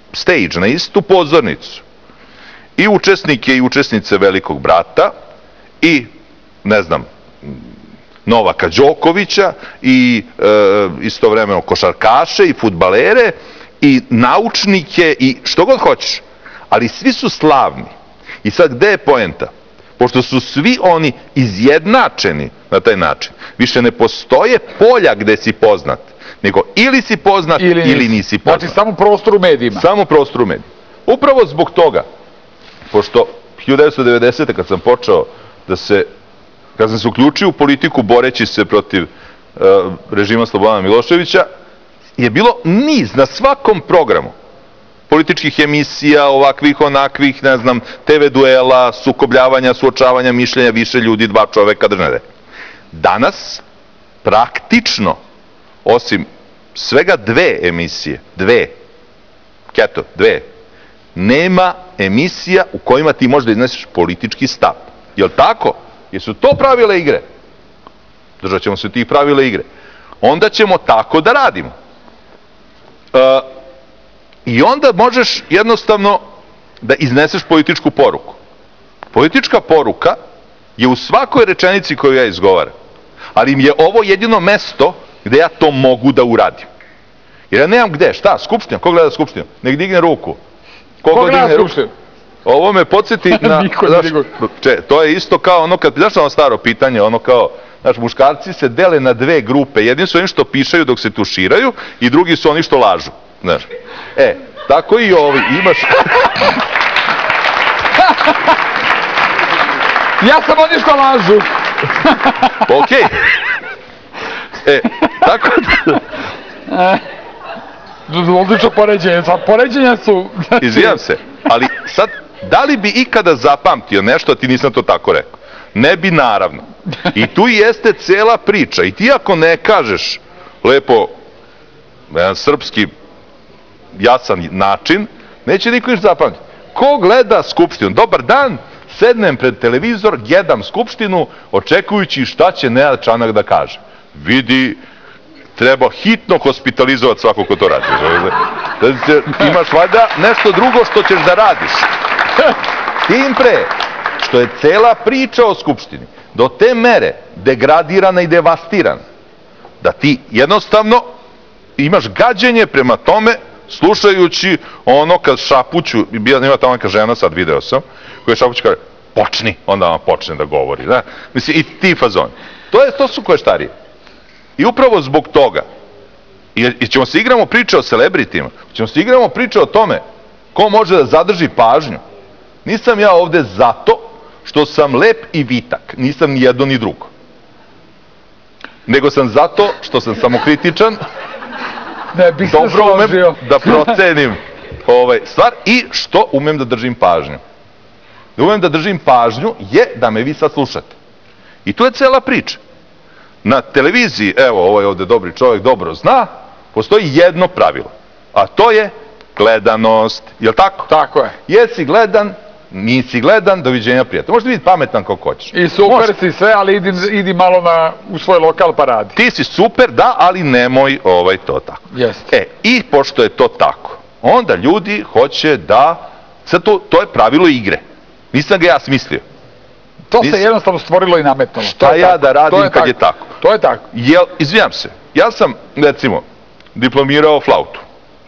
Speaker 2: stage, na istu pozornicu i učesnike i učesnice Velikog brata i, ne znam, Novaka Đokovića i e, istovremeno košarkaše i fudbalere i naučnike i što god hoćeš, ali svi su slavni. I sad gde je poenta? Pošto su svi oni izjednačeni na taj način, više ne postoje polja gde si poznat, nego ili si poznat ili, ili nisi poznat.
Speaker 1: Znači samo prostor u medijima.
Speaker 2: Samo prostor u medijima. Upravo zbog toga, pošto hiljadu devetsto devedesete. kad sam počeo da se, kad sam se uključio u politiku boreći se protiv uh, režima Slobodana Miloševića, je bilo niz na svakom programu političkih emisija, ovakvih, onakvih, ne znam, te ve duela, sukobljavanja, suočavanja mišljenja, više ljudi, dva čoveka, držane. Danas, praktično, osim svega dve emisije, dve, keto, dve, nema emisija u kojima ti možda izneseš politički stav. Jel' tako? Jesu to pravila igre? Držat ćemo se tih pravila igre. Onda ćemo tako da radimo. Uh, I onda možeš jednostavno da izneseš političku poruku. Politička poruka je u svakoj rečenici koju ja izgovaram. Ali im je ovo jedino mesto gde ja to mogu da uradim. Jer ja nemam gde, šta, Skupština, ko gleda Skupštinu? Nek digne ruku.
Speaker 1: Ko gleda Skupštinu?
Speaker 2: Ovo me podsjeti na...
Speaker 1: Niko,
Speaker 2: znaš, če, to je isto kao ono, kad, znaš ono staro pitanje, ono kao, znaš, muškarci se dele na dve grupe. Jedni su oni što pišaju dok se tuširaju i drugi su oni što lažu. Znaš, e, tako i ovi, imaš...
Speaker 1: Ja sam oni što lažu.
Speaker 2: Okej. E, tako da...
Speaker 1: Odlično poređenje, sad poređenja su...
Speaker 2: Izvijam se, ali sad, da li bi ikada zapamtio nešto, a ti nisam to tako rekao? Ne bi, naravno. I tu jeste cela priča. I ti ako ne kažeš lepo, jedan srpski jasan način, neće niko ništa zapamtiti. Ko gleda Skupštinu? Dobar dan, sednem pred televizor, gledam Skupštinu, očekujući šta će Nenad Čanak da kaže. Vidi, treba hitno hospitalizovati svako ko to radi. Imaš valjda nešto drugo što ćeš da radiš. Tim pre, što je cela priča o Skupštini do te mere degradirana i devastirana, da ti jednostavno imaš gađenje prema tome, slušajući ono kad šapuću, ima tamo neka žena, sad video sam, koja šapuću kaže, počni, onda vam počne da govori. Da? Mislim, i ti fazoni. To, je, to su koještarije. I upravo zbog toga, i, i ćemo se igramo priče o celebritima, ćemo se igramo priče o tome ko može da zadrži pažnju. Nisam ja ovde zato što sam lep i vitak, nisam ni jedno ni drugo. Nego sam zato što sam samokritičan,
Speaker 1: ne, bih
Speaker 2: dobro umem da procenim ovaj, stvar i što umem da držim pažnju. Da umem da držim pažnju je da me vi sad slušate. I tu je cela priča. Na televiziji, evo, ovaj ovde dobri čovjek dobro zna, postoji jedno pravilo, a to je gledanost. Jel' tako?
Speaker 1: Tako je.
Speaker 2: Jesi gledan, nisi gledan, doviđenja prijatelja. Možeš biti pametan kako hoćeš.
Speaker 1: I super si sve, ali idi, idi malo na, u svoj lokal pa radi.
Speaker 2: Ti si super, da, ali nemoj ovaj to tako.
Speaker 1: Jeste.
Speaker 2: E, i pošto je to tako, onda ljudi hoće da, sad to, to je pravilo igre. Nisam ga ja smislio.
Speaker 1: To se jednostavno stvorilo i nametnulo.
Speaker 2: Šta ja da radim kad je tako?
Speaker 1: To je tako.
Speaker 2: Jel, izvijam se, ja sam, recimo, diplomirao flautu.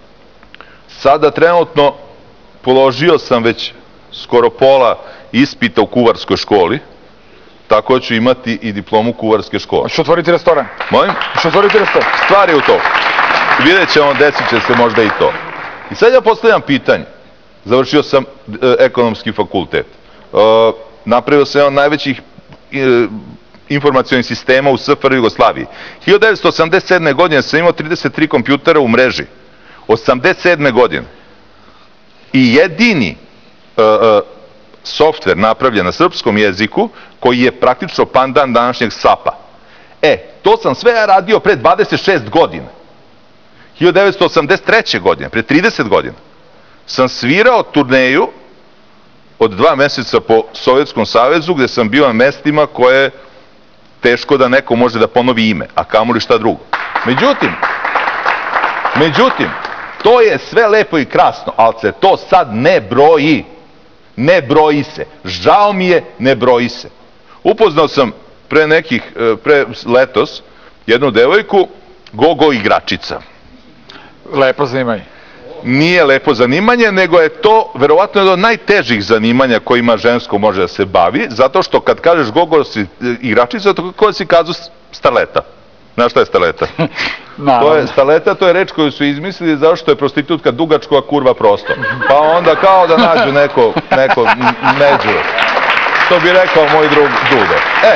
Speaker 2: Sada trenutno položio sam već skoro pola ispita u kuvarskoj školi, tako ću imati i diplomu kuvarske škole.
Speaker 1: Hoćeš otvoriti restoran?
Speaker 2: Molim?
Speaker 1: Hoćeš otvoriti restoran?
Speaker 2: Stvar je u to. Vidjet ćemo, desit će se možda i to. I sad ja postavljam pitanje. Završio sam e, ekonomski fakultet. E, napravio sam jedan od najvećih e, informacionih sistema u S F R Jugoslaviji. hiljadu devetsto osamdeset sedme. godine sam imao trideset tri kompjutera u mreži. osamdeset sedme. godine. I jedini e, e, softver napravljen na srpskom jeziku koji je praktično pandan današnjeg SAP-a. E, to sam sve ja radio pre dvadeset šest godina. hiljadu devetsto osamdeset treće. godine, pre trideset godina, sam svirao turneju od dva meseca po Sovjetskom savezu, gde sam bio na mestima koje teško da neko može da ponovi ime, a kamoli šta drugo. Međutim, međutim, To je sve lepo i krasno, ali se to sad ne broji. Ne broji se. Žao mi je, ne broji se. Upoznao sam pre nekih, pre letos, jednu devojku, go-go igračica.
Speaker 1: Lepo zanimanje.
Speaker 2: Nije lepo zanimanje, nego je to verovatno jedno od najtežih zanimanja kojima žensko može da se bavi, zato što kad kažeš go-go igračica, to kao si kazu starleta. Znaš šta je starleta? To je starleta, to je reč koju su izmislili zato što je prostitutka dugačko, a kurva prosto. Pa onda kao da nađu neko, neko među. To bi rekao moj drug Dudo. E,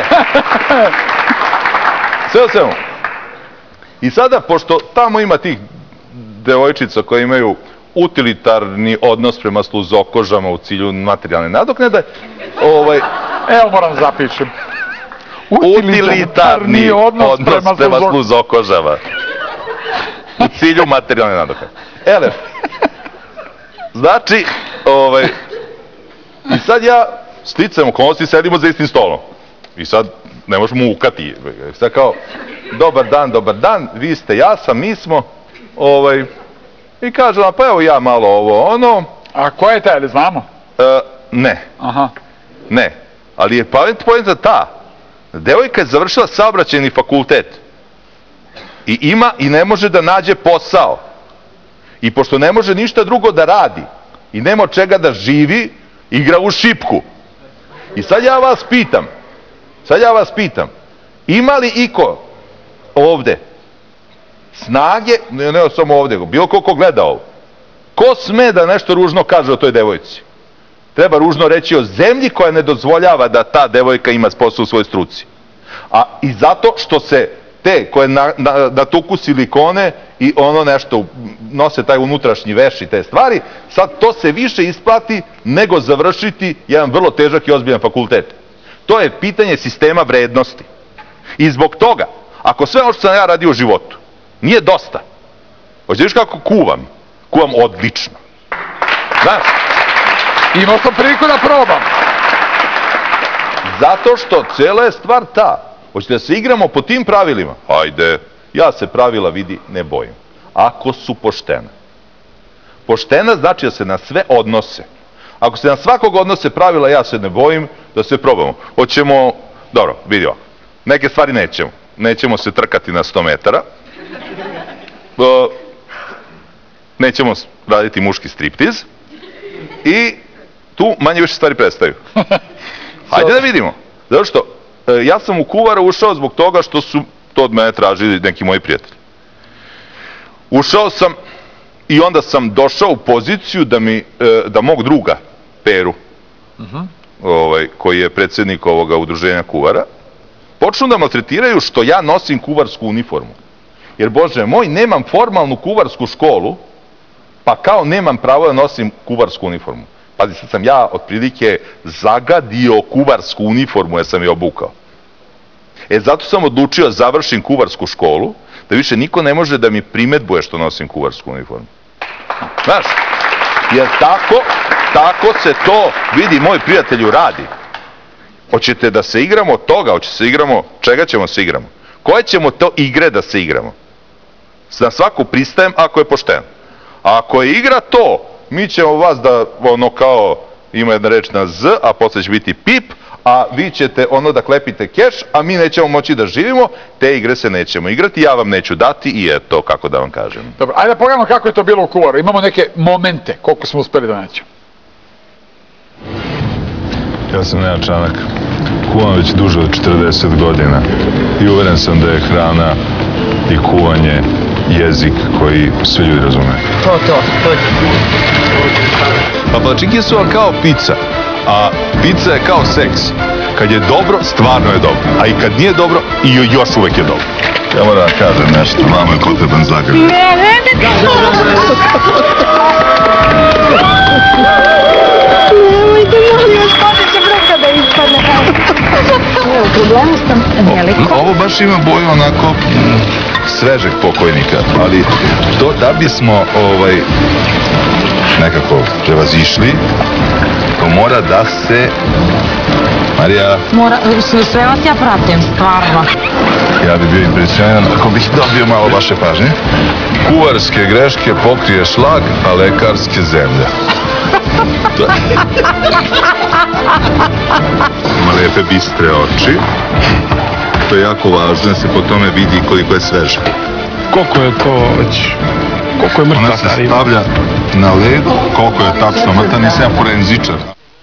Speaker 2: sve o svemu. I sada, pošto tamo ima tih devojčica koje imaju utilitarni odnos prema sluzokožama u cilju materijalne nadoknade, ovaj...
Speaker 1: Evo moram zapišem.
Speaker 2: Utilitarni odnos prema sluzokožama u cilju materijalne nadoknade. Ele, znači, ovaj... I sad ja, sticam okolnosti, sedimo za istim stolom. I sad ne možemo ukati. Sad kao, dobar dan, dobar dan, vi ste, ja sam, mi smo, ovaj... I kaže ona, pa evo ja malo ovo, ono...
Speaker 1: A ko je taj, ali znamo?
Speaker 2: E, ne.
Speaker 1: Aha.
Speaker 2: Ne. Ali je poenta ta. Devojka je završila saobraćajni fakultet. I ima i ne može da nađe posao. I pošto ne može ništa drugo da radi i nema od čega da živi, igra u šipku. I sad ja vas pitam, sad ja vas pitam, ima li iko ovde snage, ne, ne samo ovde, bilo ko ko gleda ovo, ko sme da nešto ružno kaže o toj devojci? Treba ružno reći o zemlji koja ne dozvoljava da ta devojka ima posao u svojoj struci. A i zato što se te koje natuku silikone i ono nešto, nose taj unutrašnji veš i te stvari, sad to se više isplati nego završiti jedan vrlo težak i ozbiljan fakultet. To je pitanje sistema vrednosti. I zbog toga, ako sve ono što sam ja radio u životu nije dosta, hoćeš vidiš kako kuvam? Kuvam odlično. Znaš?
Speaker 1: Imao sam priliku da probam.
Speaker 2: Zato što cijela je stvar ta. Hoćete da se igramo po tim pravilima? Hajde, ja se pravila, vidi, ne bojim. Ako su poštena. Poštena znači da se na sve odnose. Ako se na svakog odnose pravila, ja se ne bojim, da se probamo. Hoćemo, dobro, vidi ovako. Neke stvari nećemo. Nećemo se trkati na sto metara. Nećemo raditi muški striptiz. I tu manje više stvari prestaju. Hajde da vidimo. Zato što ja sam u Kuvara ušao zbog toga što su to od mene tražili neki moji prijatelji. Ušao sam i onda sam došao u poziciju da mi, da mog druga, Peru, ovaj, koji je predsjednik ovoga udruženja Kuvara, počnu da maltretiraju što ja nosim kuvarsku uniformu. Jer, Bože moj, nemam formalnu kuvarsku školu, pa kao nemam pravo da nosim kuvarsku uniformu. Pazi, sad sam ja otprilike zagadio kuvarsku uniformu jer sam je obukao. E, zato sam odlučio da završim kuvarsku školu, da više niko ne može da mi primetbuje što nosim kuvarsku uniformu. Znaš, jer tako, tako se to, vidi, moj prijatelju, radi. Hoćete da se igramo od toga, hoće se igramo, čega ćemo se igramo? Koje ćemo to igre da se igramo? Na svaku pristajem ako je pošteno. A ako je igra to, mi ćemo vas da, ono kao, ima jedna reč na Z, a posle će biti pip, a vi ćete ono da klepite keš, a mi nećemo moći da živimo, te igre se nećemo igrati, ja vam neću dati i eto, kako da vam kažem.
Speaker 1: Dobro, ajde da pogledamo kako je to bilo u Kuvaru. Imamo neke momente, koliko smo uspeli da naćemo.
Speaker 10: Ja sam Nenad Čanak, kuvam već duže od četrdeset godina i uveren sam da je hrana i kuvanje jezik koji svi ljudi razume.
Speaker 11: To, to, to je.
Speaker 10: Pa palačinke su vam kao pizza, a pizza je kao seks. Kad je dobro, stvarno je dobro, a i kad nije dobro, i još uvek je dobro. Ja moram da kažem nešto, vama je potreban zagrad.
Speaker 7: Ne, ne, ne, nemojte, molim vas, pote će bruka da ispadne. Evo, problemu sam veliko.
Speaker 10: Ovo baš ima boju onako svežeg pokojnika, ali to da bismo ovaj nekako prevazišli, to mora da se Marija,
Speaker 11: Mora, sve, sve vas ja pratim, stvarno.
Speaker 10: ja bi bio impresioniran ako bih dobio malo vaše pažnje. Kuvarske greške pokrije šlag, a lekarske zemlja. To- Ima lepe bistre oči. To je jako važno da se po tome vidi koliko je sveže.
Speaker 12: Koliko je to već, koliko je
Speaker 10: Ona
Speaker 12: mrtva
Speaker 10: se
Speaker 12: stari?
Speaker 10: stavlja na led, koliko je tačno mrtav, nisam ja forenzičar.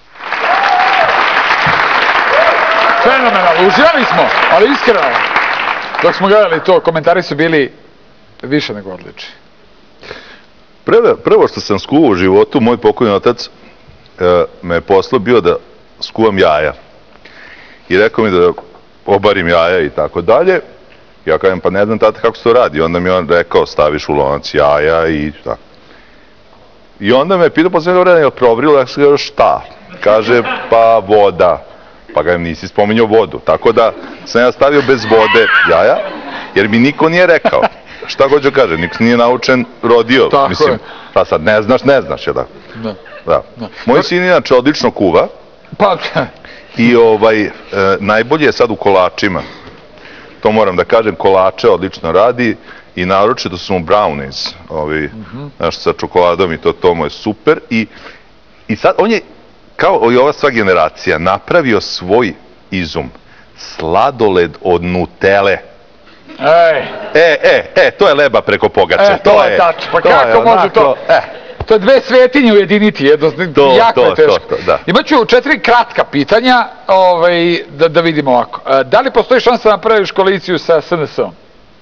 Speaker 1: Fenomenalno, uživali smo, ali iskreno, dok smo gledali to, komentari su bili više nego odlični.
Speaker 2: Prvo, prvo što sam skuvao u životu, moj pokojni otac e, me je poslao bio da skuvam jaja. I rekao mi da obarim jaja i tako dalje. Ja kažem, pa ne znam tata kako se to radi. Onda mi on rekao, staviš u lonac jaja i tako. I onda me je pitao posle vremena, je li provrilo? Ja sam kažem, šta? Kaže, pa voda. Pa ga nisi spominjao vodu. Tako da sam ja stavio bez vode jaja, jer mi niko nije rekao. Šta god ću kaže, niko nije naučen, rodio.
Speaker 1: Tako
Speaker 2: Mislim,
Speaker 1: je.
Speaker 2: pa sad ne znaš, ne znaš, je da?
Speaker 1: Da.
Speaker 2: Da. Moj sin inače odlično kuva
Speaker 1: Pa,
Speaker 2: i ovaj, e, najbolje je sad u kolačima. To moram da kažem, kolače odlično radi i naročito su mu brownies, ovi, znaš, sa čokoladom i to, to mu je super. I, i sad on je, kao i ova sva generacija, napravio svoj izum. Sladoled od Nutele.
Speaker 1: ej,
Speaker 2: E, e, e, to je leba preko pogače.
Speaker 1: e, to je tačno, pa
Speaker 2: to je
Speaker 1: kako može
Speaker 2: onako,
Speaker 1: to?
Speaker 2: E,
Speaker 1: To je dve svetinje ujediniti, jedno,
Speaker 2: To,
Speaker 1: jako
Speaker 2: to,
Speaker 1: je teško.
Speaker 2: to, to, da.
Speaker 1: Imaću četiri kratka pitanja, ovaj, da, da vidimo ovako. E, Da li postoji šansa da napraviš koaliciju sa S N S-om?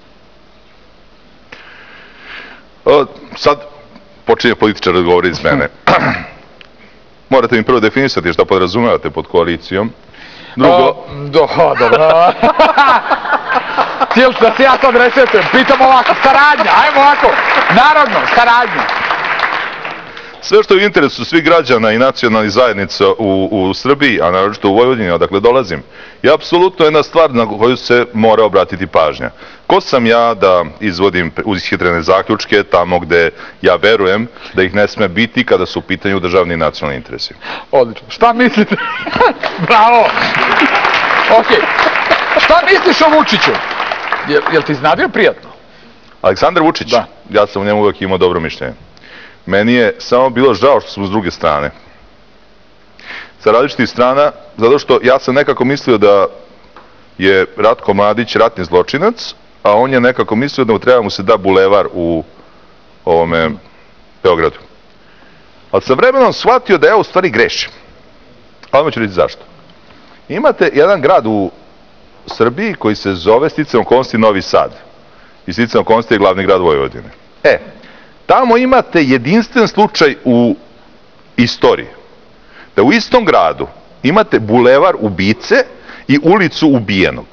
Speaker 2: O, sad počinje političar da govori iz mene. Morate mi prvo definisati šta podrazumevate pod koalicijom. Drugo,
Speaker 1: O, do, o, dobro. Cijel da se ja sad resetujem, pitam ovako, saradnja, ajmo ovako, narodno, saradnja.
Speaker 2: sve što je u interesu svih građana i nacionalnih zajednica u, u Srbiji, a naročito u Vojvodini, odakle dolazim, je apsolutno jedna stvar na koju se mora obratiti pažnja. Ko sam ja da izvodim ishitrene zaključke tamo gde ja verujem da ih ne sme biti kada su u pitanju državni i nacionalni interesi?
Speaker 1: Odlično. Šta mislite? Bravo! Ok. Šta misliš o Vučiću? Jel, jel ti znadio prijatno?
Speaker 2: Aleksandar Vučić,
Speaker 1: Da.
Speaker 2: ja sam u njemu uvek imao dobro mišljenje. Meni je samo bilo žao što smo s druge strane. Sa različitih strana, zato što ja sam nekako mislio da je Ratko Mladić ratni zločinac, a on je nekako mislio da mu treba mu se da bulevar u ovome Beogradu. Ali sam vremenom shvatio da ja u stvari grešim. A odmah ću reći zašto. Imate jedan grad u Srbiji koji se zove sticajem okolnosti Novi Sad. I sticajem okolnosti je glavni grad Vojvodine. E, tamo imate jedinstven slučaj u istoriji. Da u istom gradu imate bulevar ubice i ulicu ubijenog.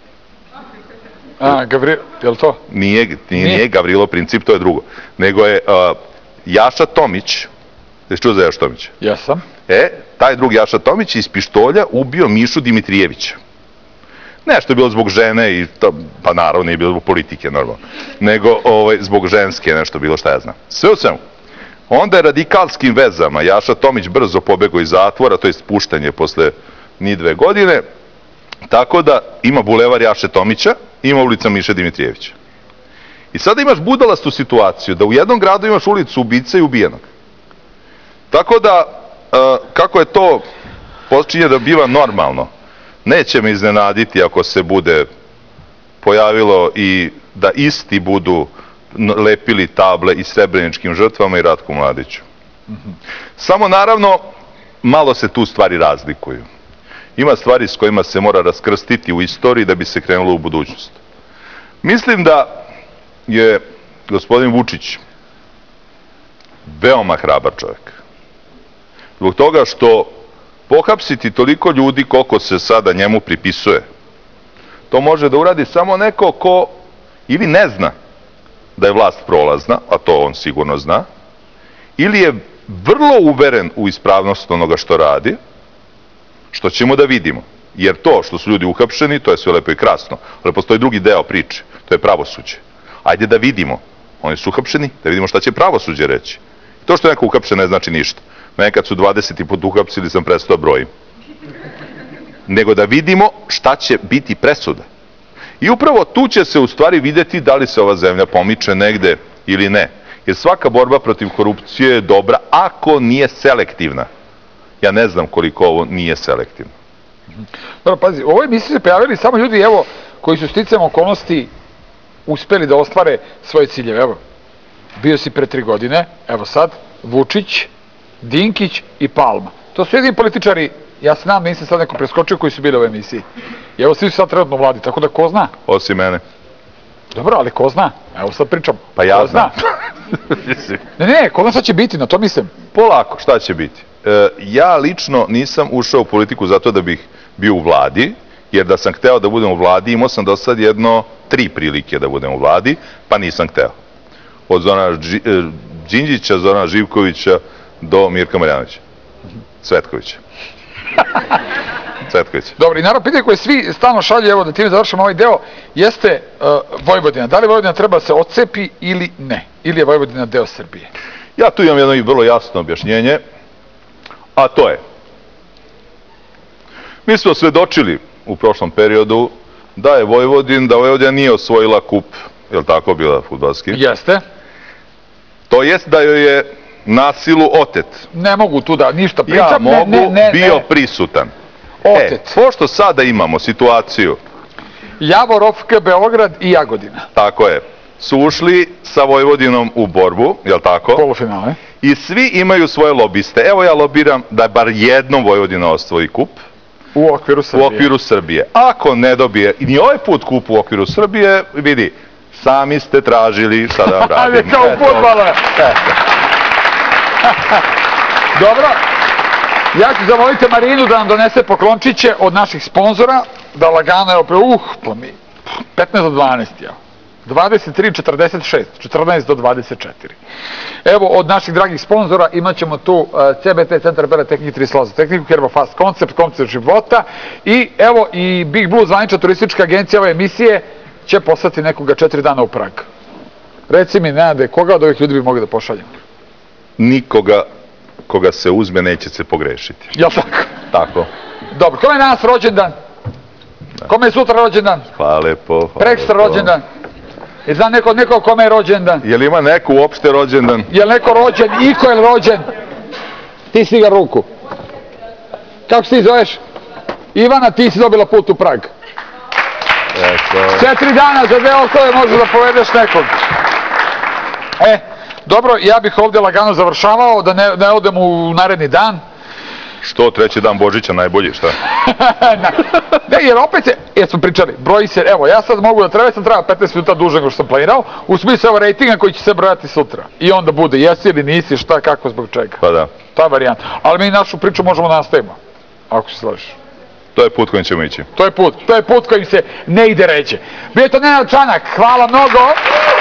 Speaker 1: A, Gavrilo, je li to?
Speaker 2: Nije, nije,
Speaker 1: Nije.
Speaker 2: nije Gavrilo Princip, to je drugo. Nego je uh, Jaša Tomić, jesi čuo za Jaša Tomića?
Speaker 1: Jesam.
Speaker 2: E, taj drug Jaša Tomić iz pištolja ubio Mišu Dimitrijevića. Nešto je bilo zbog žene i to, pa naravno nije bilo zbog politike normalno, nego ovaj, zbog ženske nešto bilo, šta ja znam. Sve u svemu. Onda je radikalskim vezama Jaša Tomić brzo pobegao iz zatvora, to je puštanje posle ni dve godine, tako da ima bulevar Jaše Tomića, ima ulica Miše Dimitrijevića. I sada imaš budalastu situaciju da u jednom gradu imaš ulicu ubice i ubijenog. Tako da, uh, kako je to počinje da biva normalno, neće me iznenaditi ako se bude pojavilo i da isti budu lepili table i srebreničkim žrtvama i Ratku Mladiću. Samo naravno, malo se tu stvari razlikuju. Ima stvari s kojima se mora raskrstiti u istoriji da bi se krenulo u budućnost. Mislim da je gospodin Vučić veoma hrabar čovjek. Zbog toga što pohapsiti toliko ljudi koliko se sada njemu pripisuje, to može da uradi samo neko ko ili ne zna da je vlast prolazna, a to on sigurno zna, ili je vrlo uveren u ispravnost onoga što radi, što ćemo da vidimo. Jer to što su ljudi uhapšeni, to je sve lepo i krasno, ali postoji drugi deo priče, to je pravosuđe. Ajde da vidimo, oni su uhapšeni, da vidimo šta će pravosuđe reći. To što je neko uhapšen ne znači ništa. Nekad su dvadeset put uhapsili, sam prestao brojim. nego da vidimo šta će biti presuda. I upravo tu će se u stvari vidjeti da li se ova zemlja pomiče negde ili ne. Jer svaka borba protiv korupcije je dobra ako nije selektivna. Ja ne znam koliko ovo nije selektivno.
Speaker 1: Dobro, pazi, u ovoj emisiji se pojavili samo ljudi, evo, koji su sticajem okolnosti uspeli da ostvare svoje ciljeve. Evo, bio si pre tri godine, evo sad, Vučić, Dinkić i Palma. To su jedini političari, ja se nadam da nisam sad neko preskočio, koji su bili u ovoj emisiji. I evo, svi su sad trenutno vladi, tako da ko zna?
Speaker 2: Osim mene.
Speaker 1: Dobro, ali ko zna? Evo sad pričam.
Speaker 2: Pa ja znam.
Speaker 1: Ne, ne, ko zna šta će biti, na to mislim.
Speaker 2: Polako, šta će biti? E, ja lično nisam ušao u politiku zato da bih bio u vladi, jer da sam hteo da budem u vladi, imao sam do sad jedno tri prilike da budem u vladi, pa nisam hteo. Od Zorana Đinđića, Zorana Živkovića do Mirka Marjanovića. Cvetkovića. Cvetkovića.
Speaker 1: Dobro, i naravno pitanje koje svi stalno šalju, evo da time završimo ovaj deo, jeste uh, Vojvodina. Da li Vojvodina treba da se odcepi ili ne? Ili je Vojvodina deo Srbije?
Speaker 2: Ja tu imam jedno vrlo jasno objašnjenje, a to je, mi smo svedočili u prošlom periodu da je Vojvodin, da Vojvodina nije osvojila kup, je li tako bila fudbalski?
Speaker 1: Jeste.
Speaker 2: To jest da joj je na silu otet.
Speaker 1: Ne mogu tu da ništa pričam.
Speaker 2: Ja mogu,
Speaker 1: ne, ne, ne,
Speaker 2: bio
Speaker 1: ne.
Speaker 2: prisutan.
Speaker 1: Otet.
Speaker 2: E, pošto sada imamo situaciju
Speaker 1: Javor, O F K, Beograd i Jagodina.
Speaker 2: Tako je. Su ušli sa Vojvodinom u borbu, je li tako?
Speaker 1: Polufinale.
Speaker 2: I svi imaju svoje lobiste. Evo ja lobiram da bar jednom Vojvodina osvoji kup.
Speaker 1: U okviru Srbije.
Speaker 2: U okviru Srbije. Ako ne dobije ni ovaj put kup u okviru Srbije, vidi, sami ste tražili, šta da vam radim.
Speaker 1: Ali kao fudbala. Dobro. Ja ću zamoliti Marinu da nam donese poklončiće od naših sponzora, da lagano, evo pre, uh, pa mi, petnaest do dvanaest, ja. dvadeset tri četrdeset šest, četrnaest do dvadeset četiri. Evo, od naših dragih sponzora imat ćemo tu uh, C B T, Centar Bele Tehnike, tri sloza tehniku, Herbafast koncept, koncept života i evo i Big Blue, zvanična turistička agencija ove emisije, će poslati nekoga četiri dana u Prag. Reci mi, Nenade, koga od ovih ljudi bi mogli da pošaljem?
Speaker 2: Nikoga koga se uzme neće se pogrešiti.
Speaker 1: Jel tako?
Speaker 2: Tako.
Speaker 1: Dobro, kome je danas rođendan? Kome je sutra rođendan?
Speaker 2: Hvala lepo.
Speaker 1: Prekstra rođendan? I zna neko od nekog kome je rođendan?
Speaker 2: Je li ima neko uopšte rođendan?
Speaker 1: Je li neko rođen? Iko je li rođen? Ti si ga ruku. Kako se ti zoveš? Ivana, ti si dobila put u Prag.
Speaker 2: Eto.
Speaker 1: Četiri dana za dve okove možeš da povedeš nekog. E, dobro, ja bih ovdje lagano završavao, da ne, ne odem u naredni dan.
Speaker 2: Što, treći dan Božića najbolji, šta?
Speaker 1: Ne, jer opet se, jer smo pričali, broji se, evo, ja sad mogu da treba, sam treba petnaest minuta duže nego što sam planirao, u smislu evo rejtinga koji će se brojati sutra. I onda bude, jesi ili nisi, šta, kako, zbog čega.
Speaker 2: Pa da.
Speaker 1: Ta varijanta. Ali mi našu priču možemo da nastavimo, ako se slažeš.
Speaker 2: To je put kojim ćemo ići.
Speaker 1: To je put, to je put kojim se ne ide ređe. Bio je to Nenad Čanak, hvala mnogo.